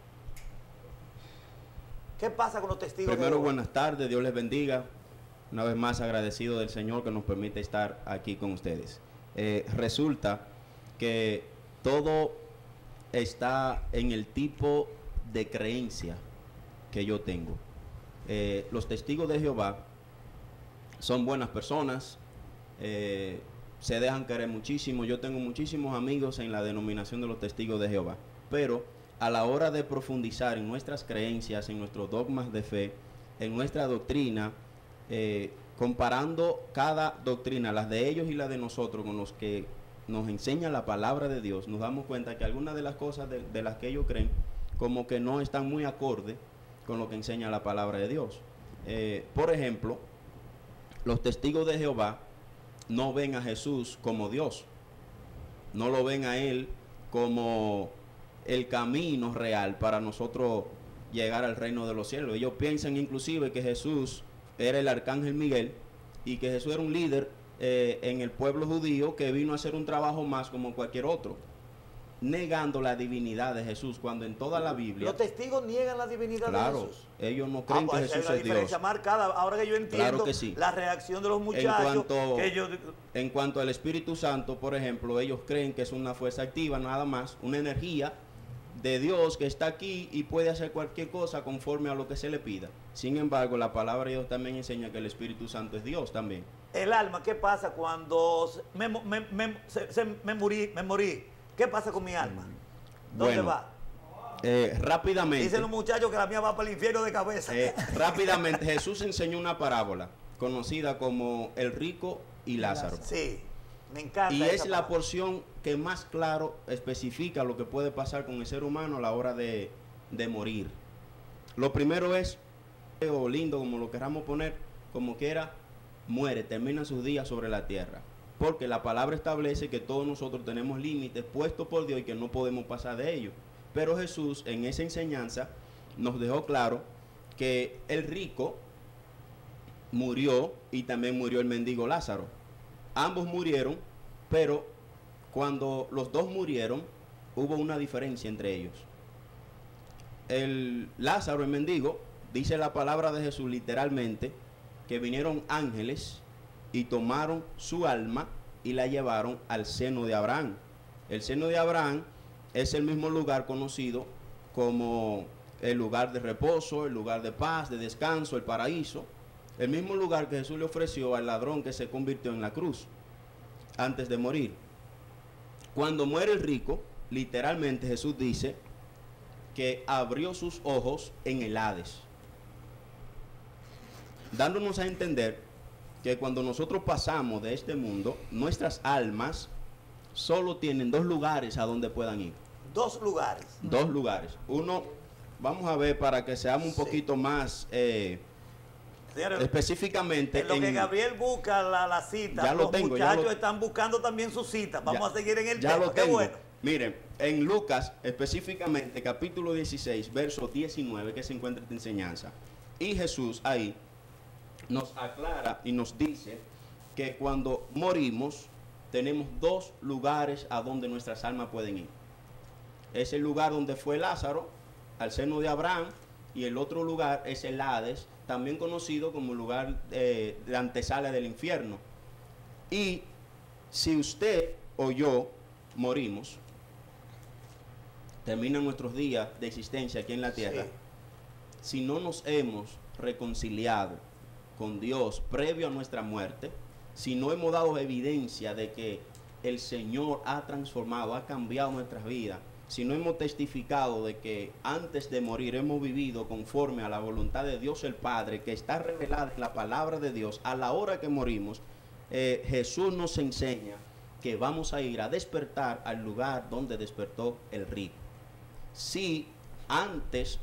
¿Qué pasa con los testigos Primero, de Jehová? Buenas tardes, Dios les bendiga. Una vez más agradecido del Señor que nos permite estar aquí con ustedes. Eh, resulta... que todo está en el tipo de creencia que yo tengo. Eh, los testigos de Jehová son buenas personas, eh, se dejan querer muchísimo. Yo tengo muchísimos amigos en la denominación de los testigos de Jehová, pero a la hora de profundizar en nuestras creencias, en nuestros dogmas de fe, en nuestra doctrina, eh, comparando cada doctrina, las de ellos y las de nosotros, con los que nos enseña la palabra de Dios, nos damos cuenta que algunas de las cosas de, de las que ellos creen como que no están muy acorde con lo que enseña la palabra de Dios. Eh, por ejemplo, los testigos de Jehová no ven a Jesús como Dios, no lo ven a Él como el camino real para nosotros llegar al reino de los cielos. Ellos piensan inclusive que Jesús era el arcángel Miguel y que Jesús era un líder Eh, en el pueblo judío que vino a hacer un trabajo más como cualquier otro, negando la divinidad de Jesús, cuando en toda la Biblia... Los testigos niegan la divinidad claro, de Jesús. Ellos no creen ah, pues que Jesús hay una es diferencia Dios. marcada. Ahora que yo entiendo claro que sí. la reacción de los muchachos... En cuanto, que yo... en cuanto al Espíritu Santo, por ejemplo, ellos creen que es una fuerza activa, nada más, una energía de Dios que está aquí y puede hacer cualquier cosa conforme a lo que se le pida. Sin embargo, la palabra de Dios también enseña que el Espíritu Santo es Dios también. El alma, ¿qué pasa cuando me, me, me, se, se, me, morí, me morí? ¿Qué pasa con mi alma? ¿Dónde bueno, va? Eh, rápidamente. Dicen los muchachos que la mía va para el infierno de cabeza. Eh, rápidamente, Jesús enseñó una parábola conocida como el rico y Lázaro. Sí, me encanta. Y es esa la palabra. porción que más claro especifica lo que puede pasar con el ser humano a la hora de, de morir. Lo primero es, o lindo como lo queramos poner, como quiera, muere, termina sus días sobre la tierra. Porque la palabra establece que todos nosotros tenemos límites puestos por Dios y que no podemos pasar de ellos. Pero Jesús en esa enseñanza nos dejó claro que el rico murió y también murió el mendigo Lázaro. Ambos murieron, pero cuando los dos murieron hubo una diferencia entre ellos. El Lázaro, el mendigo, dice la palabra de Jesús literalmente que vinieron ángeles y tomaron su alma y la llevaron al seno de Abraham. El seno de Abraham es el mismo lugar conocido como el lugar de reposo, el lugar de paz, de descanso, el paraíso. El mismo lugar que Jesús le ofreció al ladrón que se convirtió en la cruz antes de morir. Cuando muere el rico, literalmente Jesús dice que abrió sus ojos en el Hades, dándonos a entender que cuando nosotros pasamos de este mundo, nuestras almas solo tienen dos lugares a donde puedan ir. Dos lugares. Dos lugares. Uno, vamos a ver para que seamos un sí. poquito más eh, Señores, específicamente. En lo que en, Gabriel busca la, la cita, ya los lo tengo, muchachos ya lo, están buscando también su cita. Vamos ya, a seguir en el ya tema. Lo Qué tengo. bueno. Miren, en Lucas, específicamente, capítulo dieciséis, verso diecinueve, que se encuentra esta enseñanza. Y Jesús ahí nos aclara y nos dice que cuando morimos tenemos dos lugares a donde nuestras almas pueden ir. Es el lugar donde fue Lázaro, al seno de Abraham, y el otro lugar es el Hades, también conocido como el lugar eh, de antesala del infierno. Y si usted o yo morimos, terminan nuestros días de existencia aquí en la tierra, sí. si no nos hemos reconciliado con Dios previo a nuestra muerte, si no hemos dado evidencia de que el Señor ha transformado, ha cambiado nuestras vidas, si no hemos testificado de que antes de morir hemos vivido conforme a la voluntad de Dios el Padre, que está revelada en la palabra de Dios, a la hora que morimos, eh, Jesús nos enseña que vamos a ir a despertar al lugar donde despertó el rico. Si antes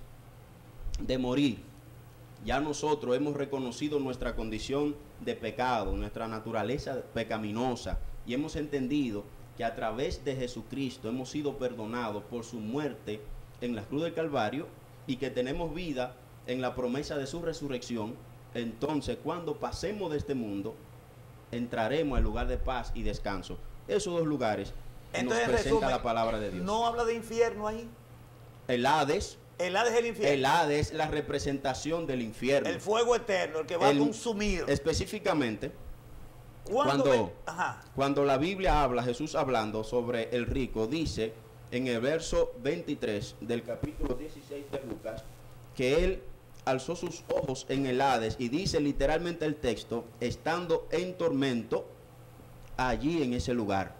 de morir ya nosotros hemos reconocido nuestra condición de pecado, nuestra naturaleza pecaminosa, y hemos entendido que a través de Jesucristo hemos sido perdonados por su muerte en la cruz del Calvario y que tenemos vida en la promesa de su resurrección, entonces cuando pasemos de este mundo entraremos al lugar de paz y descanso. Esos dos lugares entonces, nos presenta resumen, la palabra de Dios. ¿No habla de infierno ahí? El Hades. El Hades es el infierno. El Hades es la representación del infierno. El fuego eterno, el que va el, a consumir. Específicamente, cuando, cuando, cuando la Biblia habla, Jesús hablando sobre el rico, dice en el verso veintitrés del capítulo dieciséis de Lucas, que él alzó sus ojos en el Hades, y dice literalmente el texto, estando en tormento allí en ese lugar.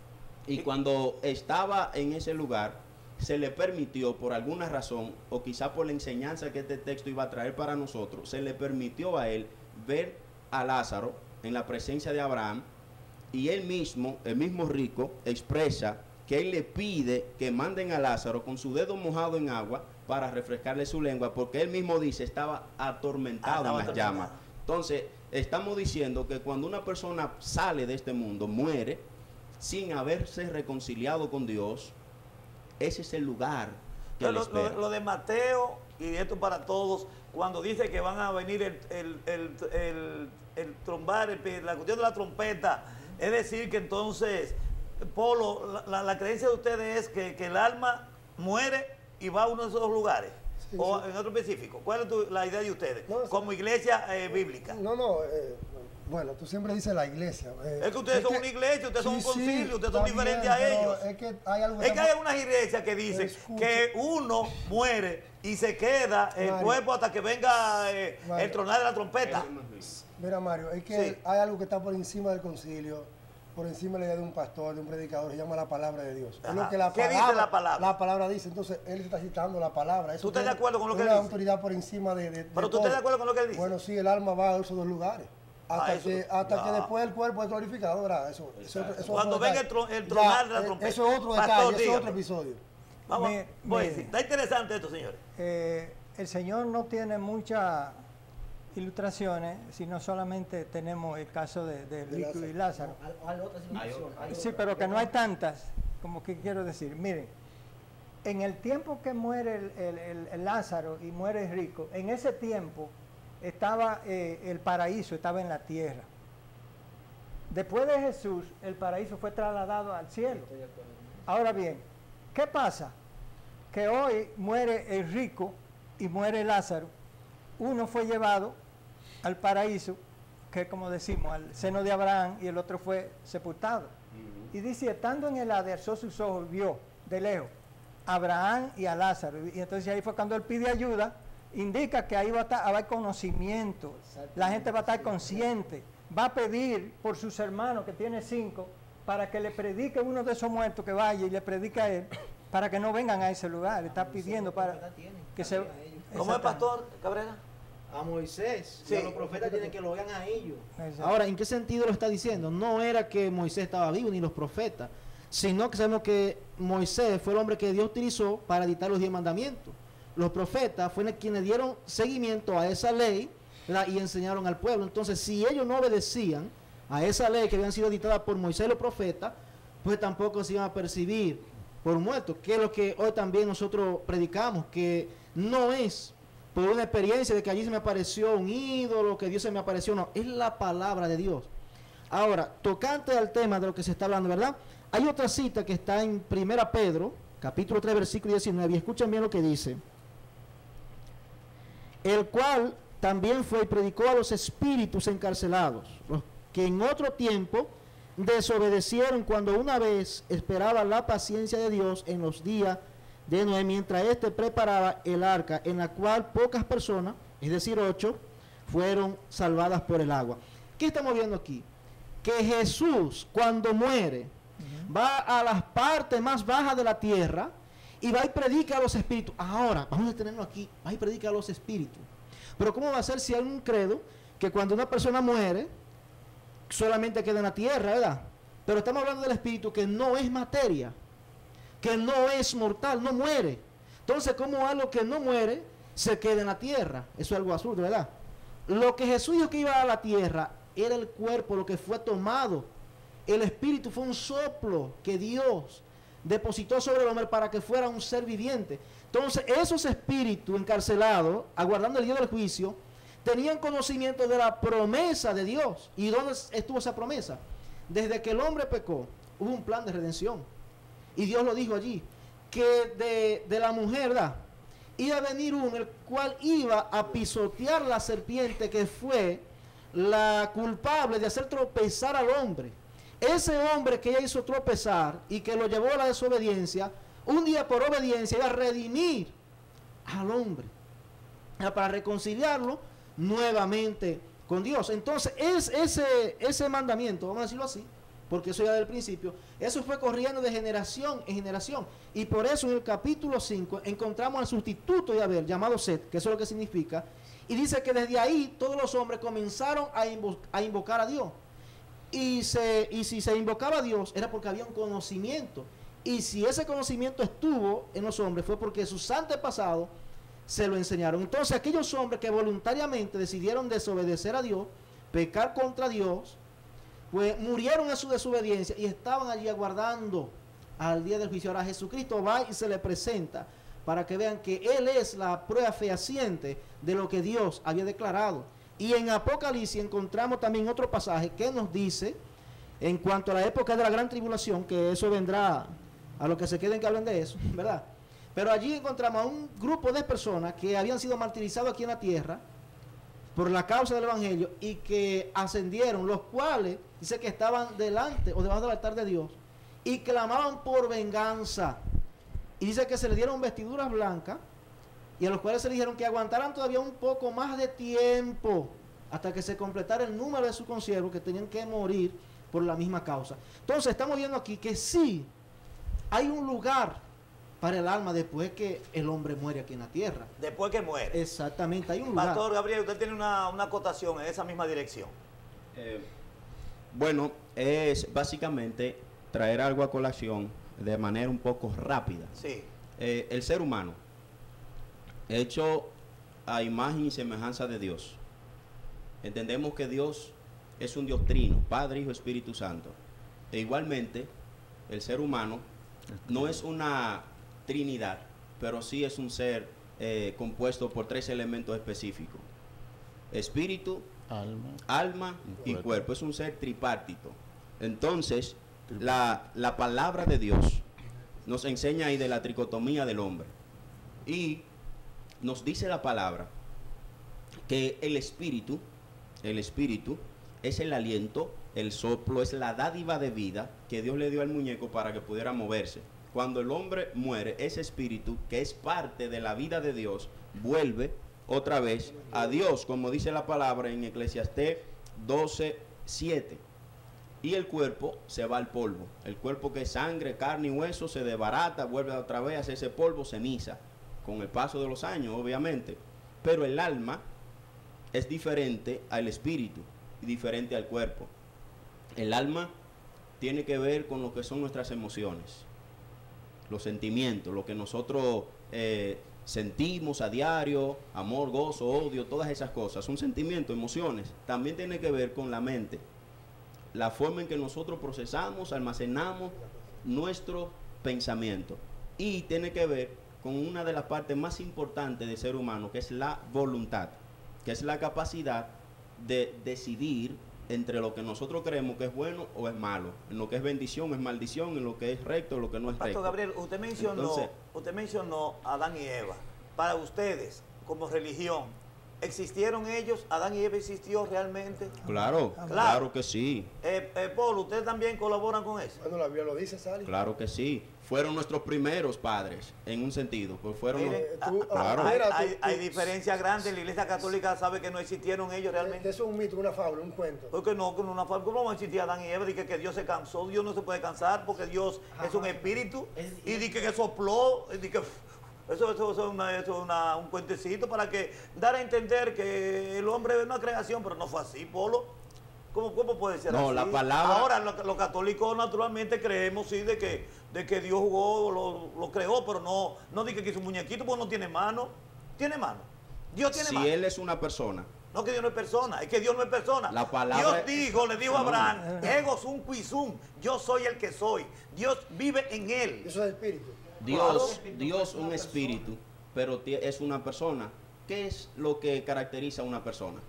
Y cuando estaba en ese lugar, se le permitió por alguna razón, o quizá por la enseñanza que este texto iba a traer para nosotros, se le permitió a él ver a Lázaro en la presencia de Abraham, y él mismo, el mismo rico, expresa que él le pide que manden a Lázaro con su dedo mojado en agua para refrescarle su lengua, porque él mismo dice estaba atormentado ah, en las llamas. Entonces, estamos diciendo que cuando una persona sale de este mundo, muere, sin haberse reconciliado con Dios, ese es el lugar que lo, le espera. Lo, lo de Mateo, y esto para todos, cuando dice que van a venir el, el, el, el, el trombar, el, la cuestión de la trompeta, es decir que entonces, Polo, la, la, la creencia de ustedes es que, que el alma muere y va a uno de esos dos lugares, sí, o sí. en otro específico. ¿Cuál es tu, la idea de ustedes, no, como iglesia eh, bíblica? No, no, eh, bueno, tú siempre dices la iglesia. Eh, es que ustedes es son que, una iglesia, ustedes sí, son un concilio, sí, ustedes son diferentes bien, a ellos. Es que hay, algo es que hay algunas iglesias que dicen Escucha. que uno muere y se queda el Mario, cuerpo hasta que venga eh, el tronar de la trompeta. Mira, Mario, es que sí. hay algo que está por encima del concilio, por encima de la idea de un pastor, de un predicador, se llama la palabra de Dios. Es lo que la ¿Qué palabra, dice la palabra? La palabra dice, entonces él está citando la palabra. Eso ¿Tú estás de acuerdo con lo que él dice? dice? La autoridad por encima de, de ¿Pero de tú estás de acuerdo con lo que él dice? Bueno, sí, el alma va a esos dos lugares. Hasta, eso, que, hasta no. que después el cuerpo es glorificado, ¿verdad? Eso, eso, eso Cuando otro venga el, tro, el tronar de la trompeta. Eso es otro Pastor, detalle, eso dígame. es otro episodio. Vamos, Me, voy, me, sí. Está interesante esto, señores. Eh, el Señor no tiene muchas ilustraciones, sino solamente tenemos el caso de, de Rico y Lázaro. Hay otras ilustraciones. Sí, pero que no hay tantas, como que quiero decir. Miren, en el tiempo que muere el, el, el, el Lázaro y muere el rico, en ese tiempo estaba eh, el paraíso, estaba en la tierra. Después de Jesús, el paraíso fue trasladado al cielo. Ahora bien, ¿qué pasa? Que hoy muere el rico y muere Lázaro. Uno fue llevado al paraíso, que como decimos, al seno de Abraham, y el otro fue sepultado. Uh-huh. Y dice, estando en el Hades, alzó sus ojos y vio de lejos a Abraham y a Lázaro. Y entonces ahí fue cuando él pide ayuda, indica que ahí va a, estar, va a haber conocimiento, la gente va a estar consciente, va a pedir por sus hermanos, que tiene cinco, para que le predique uno de esos muertos, que vaya y le predique a él, para que no vengan a ese lugar. Está pidiendo para que se... ¿Cómo es, Pastor Cabrera? A Moisés, sí. Y a los profetas tienen que lo oigan a ellos. Exacto. Ahora, ¿en qué sentido lo está diciendo? No era que Moisés estaba vivo, ni los profetas, sino que sabemos que Moisés fue el hombre que Dios utilizó para dictar los diez mandamientos. Los profetas fueron quienes dieron seguimiento a esa ley, ¿verdad? Y enseñaron al pueblo. Entonces, si ellos no obedecían a esa ley que habían sido dictada por Moisés y los profetas, pues tampoco se iban a percibir por muertos, que es lo que hoy también nosotros predicamos, que no es por una experiencia de que allí se me apareció un ídolo, que Dios se me apareció, no, es la palabra de Dios. Ahora, tocante al tema de lo que se está hablando, ¿verdad? Hay otra cita que está en Primera Pedro, capítulo tres, versículo diecinueve, y escuchen bien lo que dice. El cual también fue y predicó a los espíritus encarcelados, los que en otro tiempo desobedecieron cuando una vez esperaba la paciencia de Dios en los días de Noé, mientras éste preparaba el arca, en la cual pocas personas, es decir, ocho, fueron salvadas por el agua. ¿Qué estamos viendo aquí? Que Jesús, cuando muere, uh-huh. va a las partes más bajas de la tierra y va y predica a los espíritus. Ahora, vamos a tenerlo aquí, va y predica a los espíritus. Pero ¿cómo va a ser si hay un credo que cuando una persona muere, solamente queda en la tierra, ¿verdad? Pero estamos hablando del espíritu que no es materia, que no es mortal, no muere. Entonces, ¿cómo algo que no muere se queda en la tierra? Eso es algo absurdo, ¿verdad? Lo que Jesús dijo que iba a la tierra era el cuerpo, lo que fue tomado. El espíritu fue un soplo que Dios depositó sobre el hombre para que fuera un ser viviente. Entonces, esos espíritus encarcelados, aguardando el día del juicio, tenían conocimiento de la promesa de Dios. ¿Y dónde estuvo esa promesa? Desde que el hombre pecó, hubo un plan de redención. Y Dios lo dijo allí, que de, de la mujer, ¿verdad? Iba a venir uno, el cual iba a pisotear la serpiente que fue la culpable de hacer tropezar al hombre. Ese hombre que ella hizo tropezar y que lo llevó a la desobediencia, un día por obediencia iba a redimir al hombre, para reconciliarlo nuevamente con Dios. Entonces, es ese, ese mandamiento, vamos a decirlo así, porque eso ya del principio, eso fue corriendo de generación en generación. Y por eso en el capítulo cinco encontramos al sustituto de Abel, llamado Set, que eso es lo que significa, y dice que desde ahí todos los hombres comenzaron a, invo a invocar a Dios. Y, se, y si se invocaba a Dios era porque había un conocimiento. Y si ese conocimiento estuvo en los hombres fue porque sus antepasados se lo enseñaron. Entonces aquellos hombres que voluntariamente decidieron desobedecer a Dios, pecar contra Dios, pues murieron en su desobediencia y estaban allí aguardando al día del juicio. Ahora Jesucristo va y se le presenta para que vean que Él es la prueba fehaciente de lo que Dios había declarado. Y en Apocalipsis encontramos también otro pasaje que nos dice, en cuanto a la época de la gran tribulación, que eso vendrá a los que se queden que hablen de eso, ¿verdad? Pero allí encontramos a un grupo de personas que habían sido martirizados aquí en la tierra por la causa del Evangelio y que ascendieron, los cuales dice que estaban delante o debajo del altar de Dios y clamaban por venganza. Y dice que se les dieron vestiduras blancas y a los cuales se les dijeron que aguantaran todavía un poco más de tiempo hasta que se completara el número de sus consiervos que tenían que morir por la misma causa. Entonces estamos viendo aquí que sí hay un lugar para el alma después que el hombre muere aquí en la tierra. Después que muere. Exactamente, hay un lugar. Pastor Gabriel, usted tiene una, una acotación en esa misma dirección. Eh, bueno, es básicamente traer algo a colación de manera un poco rápida. Sí. Eh, el ser humano, hecho a imagen y semejanza de Dios. Entendemos que Dios es un Dios trino, Padre, Hijo, Espíritu Santo. E igualmente, el ser humano no es una trinidad, pero sí es un ser eh, compuesto por tres elementos específicos: espíritu, alma, alma y cuerpo. cuerpo. Es un ser tripartito. Entonces, la, la palabra de Dios nos enseña ahí de la tricotomía del hombre. Y nos dice la palabra que el espíritu, el espíritu es el aliento, el soplo, es la dádiva de vida que Dios le dio al muñeco para que pudiera moverse. Cuando el hombre muere, ese espíritu, que es parte de la vida de Dios, vuelve otra vez a Dios, como dice la palabra en Eclesiastés doce, siete. Y el cuerpo se va al polvo. El cuerpo, que es sangre, carne y hueso, se desbarata, vuelve otra vez a hacer ese polvo, ceniza, con el paso de los años, obviamente. Pero el alma es diferente al espíritu y diferente al cuerpo. El alma tiene que ver con lo que son nuestras emociones, los sentimientos, lo que nosotros eh, sentimos a diario, amor, gozo, odio, todas esas cosas, son sentimientos, emociones. También tiene que ver con la mente, la forma en que nosotros procesamos, almacenamos nuestro pensamiento. Y tiene que ver con una de las partes más importantes del ser humano, que es la voluntad, que es la capacidad de decidir entre lo que nosotros creemos que es bueno o es malo, en lo que es bendición, es maldición, en lo que es recto, en lo que no es recto. Pastor Gabriel, usted mencionó, Entonces, usted mencionó a Adán y Eva. Para ustedes, como religión, ¿existieron ellos? ¿Adán y Eva existió realmente? Claro, claro, claro que sí. Eh, eh, Paul, ¿ustedes también colaboran con eso? Bueno, la Biblia lo dice, Sally. Claro que sí. Fueron nuestros primeros padres, en un sentido. Pues fueron Miren, los, tú, claro. Hay, hay, hay diferencias grandes. La Iglesia Católica sabe que no existieron ellos realmente. Eso es un mito, una fábula, un cuento. Porque no, con una fábula. ¿Cómo existía Adán y Eva? Dice que Dios se cansó. Dios no se puede cansar porque Dios Ajá. es un espíritu. Y dice que sopló. Y dice que Eso, eso, eso es, una, eso es una, un cuentecito para que dar a entender que el hombre es una creación, pero no fue así, Polo. ¿Cómo, cómo puede ser no, así? La palabra... Ahora, los lo católicos naturalmente creemos, sí, de que, de que Dios jugó, lo, lo creó, pero no, no dice que hizo un muñequito, porque no tiene mano. Tiene mano. Dios tiene si mano. Si Él es una persona. No, que Dios no es persona, es que Dios no es persona. La palabra... Dios dijo, le dijo a Abraham, ego sum qui sum, yo soy el que soy. Dios vive en él. Eso es espíritu. Dios, Dios un espíritu, pero es una persona. ¿Qué es lo que caracteriza a una persona?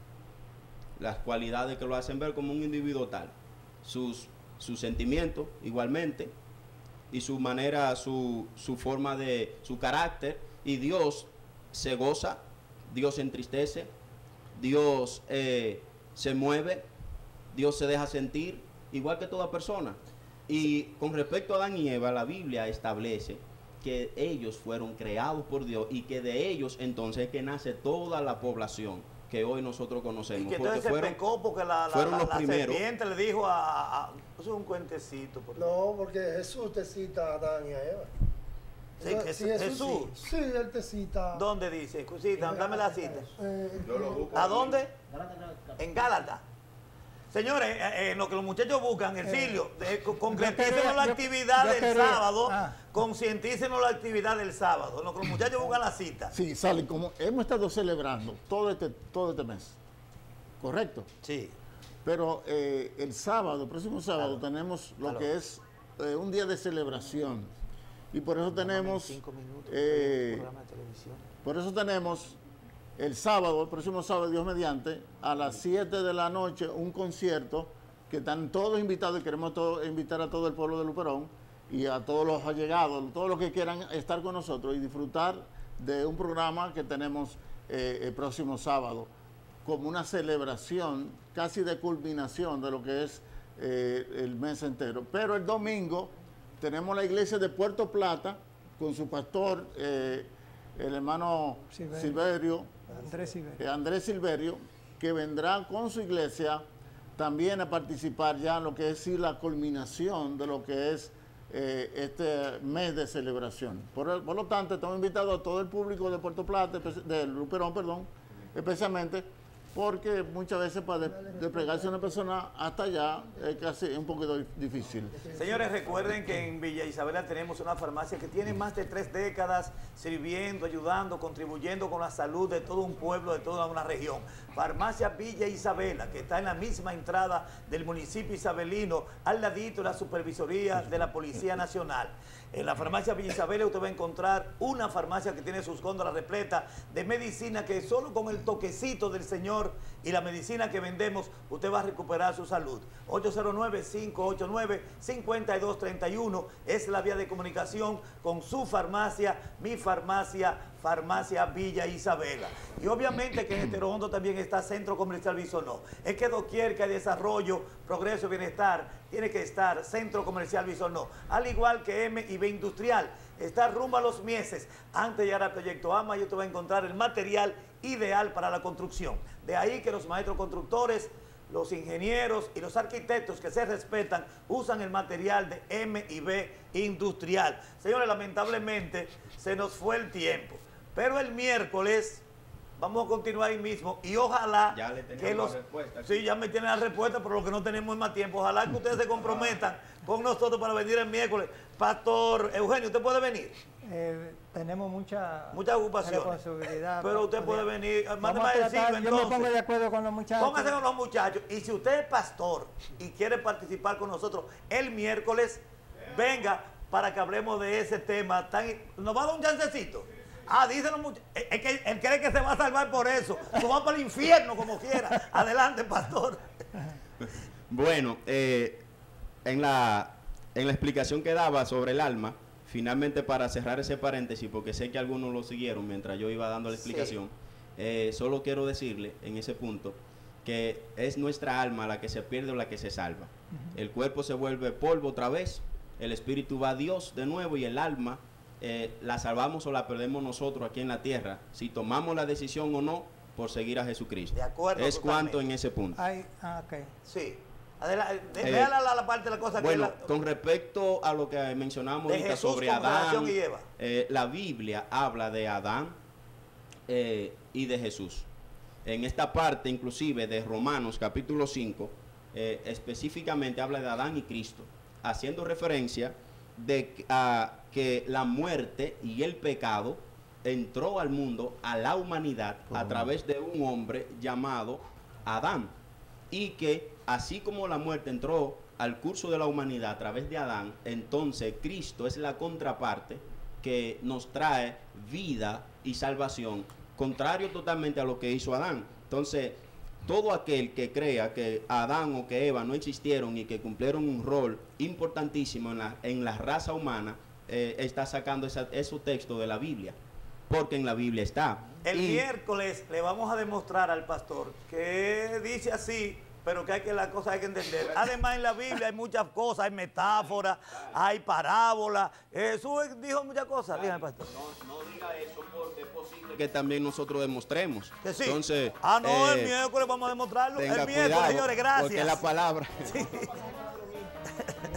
Las cualidades que lo hacen ver como un individuo tal. Sus, sus sentimientos, igualmente, y su manera, su, su forma de, su carácter. Y Dios se goza, Dios se entristece, Dios eh, se mueve, Dios se deja sentir, igual que toda persona. Y con respecto a Adán y Eva, la Biblia establece que ellos fueron creados por Dios y que de ellos entonces es que nace toda la población que hoy nosotros conocemos. Y que entonces se fueron, pecó porque la, la, fueron la, los la primeros. serpiente le dijo a, a... Eso es un cuentecito. Por no, porque Jesús te cita a Adán y a Eva. Sí, que sí, Jesús. Jesús. Sí, sí, él te cita. ¿Dónde dice? Cita, dame la cita. Eh, ¿A dónde? En Gálatas. Señores, eh, eh, lo que los muchachos buscan, Ercilio, eh, concretícenos la actividad del quería, sábado, ah. concientícenos la actividad del sábado, lo que los muchachos buscan la cita. Sí, Sally, como hemos estado celebrando todo este, todo este mes, ¿correcto? Sí. Pero eh, el sábado, el próximo sábado, claro. tenemos lo claro. que es eh, un día de celebración. Y por eso tenemos, cinco minutos, eh, programa de televisión. Por eso tenemos el sábado, el próximo sábado, Dios mediante, a las siete de la noche, un concierto que están todos invitados y queremos todo, invitar a todo el pueblo de Luperón y a todos los allegados, todos los que quieran estar con nosotros y disfrutar de un programa que tenemos eh, el próximo sábado, como una celebración casi de culminación de lo que es eh, el mes entero. Pero el domingo tenemos la iglesia de Puerto Plata con su pastor, eh, el hermano Silverio, Silverio Andrés Silverio. Eh, Andrés Silverio, que vendrá con su iglesia también a participar ya en lo que es sí, la culminación de lo que es eh, este mes de celebración. Por, por lo tanto, estamos invitados a todo el público de Puerto Plata, de Luperón, perdón, especialmente porque muchas veces para de- desplegarse una persona hasta allá es casi un poquito difícil. Señores, recuerden que en Villa Isabela tenemos una farmacia que tiene más de tres décadas sirviendo, ayudando, contribuyendo con la salud de todo un pueblo, de toda una región. Farmacia Villa Isabela, que está en la misma entrada del municipio isabelino, al ladito de la supervisoría de la Policía Nacional. En la farmacia Villa Isabela usted va a encontrar una farmacia que tiene sus góndolas repletas de medicina que solo con el toquecito del Señor y la medicina que vendemos, usted va a recuperar su salud. ocho cero nueve, cinco ocho nueve, cinco dos tres uno es la vía de comunicación con su farmacia, mi farmacia, Farmacia Villa Isabela. Y obviamente que en Estero Hondo también está Centro Comercial Bisonó. Es que doquier que hay desarrollo, progreso y bienestar, tiene que estar Centro Comercial Bisonó. Al igual que M y B Industrial, está rumbo a Los Mieses. Antes de llegar al proyecto AMA, yo te voy a encontrar el material ideal para la construcción. De ahí que los maestros constructores, los ingenieros y los arquitectos que se respetan usan el material de M y B Industrial. Señores, lamentablemente se nos fue el tiempo, pero el miércoles vamos a continuar ahí mismo y ojalá ya le que tenemos los... la respuesta. Sí, ya me tienen la respuesta, pero lo que no tenemos es más tiempo. Ojalá que ustedes se comprometan con nosotros para venir el miércoles. Pastor Eugenio, ¿usted puede venir? Eh, tenemos mucha, mucha ocupación, responsabilidad. pero usted puede venir. Mándeme a tratar, decirlo, yo entonces. me pongo de acuerdo con los muchachos. Póngase con los muchachos. Y si usted es pastor y quiere participar con nosotros el miércoles, venga para que hablemos de ese tema. Tan, ¿nos va a dar un chancecito? Ah, dicen los muchachos. Es que él cree que se va a salvar por eso. Tú vas para el infierno como quiera. Adelante, pastor. Bueno, eh, en, la, en la explicación que daba sobre el alma, finalmente para cerrar ese paréntesis, porque sé que algunos lo siguieron mientras yo iba dando la explicación, sí. eh, solo quiero decirle en ese punto que es nuestra alma la que se pierde o la que se salva. Uh-huh. El cuerpo se vuelve polvo otra vez, el espíritu va a Dios de nuevo y el alma eh, la salvamos o la perdemos nosotros aquí en la tierra, si tomamos la decisión o no por seguir a Jesucristo. De acuerdo. Es totalmente. cuanto en ese punto. Ay, ah, okay. Sí. Adelante, Eh, vea la, la, la parte de la cosa bueno, que la, con respecto a lo que mencionamos de ahorita Jesús sobre con Adán, relación y Eva. eh, la Biblia habla de Adán eh, y de Jesús. En esta parte, inclusive, de Romanos capítulo cinco, eh, específicamente habla de Adán y Cristo, haciendo referencia de a, que la muerte y el pecado entró al mundo, a la humanidad, uh-huh. a través de un hombre llamado Adán, y que así como la muerte entró al curso de la humanidad a través de Adán, entonces Cristo es la contraparte que nos trae vida y salvación, contrario totalmente a lo que hizo Adán. Entonces, todo aquel que crea que Adán o que Eva no existieron y que cumplieron un rol importantísimo en la, en la raza humana, eh, está sacando esa, esos textos de la Biblia, porque en la Biblia está. El y, miércoles le vamos a demostrar al pastor que dice así, pero que hay que las cosas hay que entender. Además en la Biblia hay muchas cosas, hay metáforas, hay parábolas. Jesús dijo muchas cosas. Dígame, pastor. No, no diga eso porque es posible que también nosotros demostremos. Que sí. Entonces, ah, no, eh, el miércoles vamos a demostrarlo. El miércoles, cuidado, señores, gracias. Porque la palabra. Sí.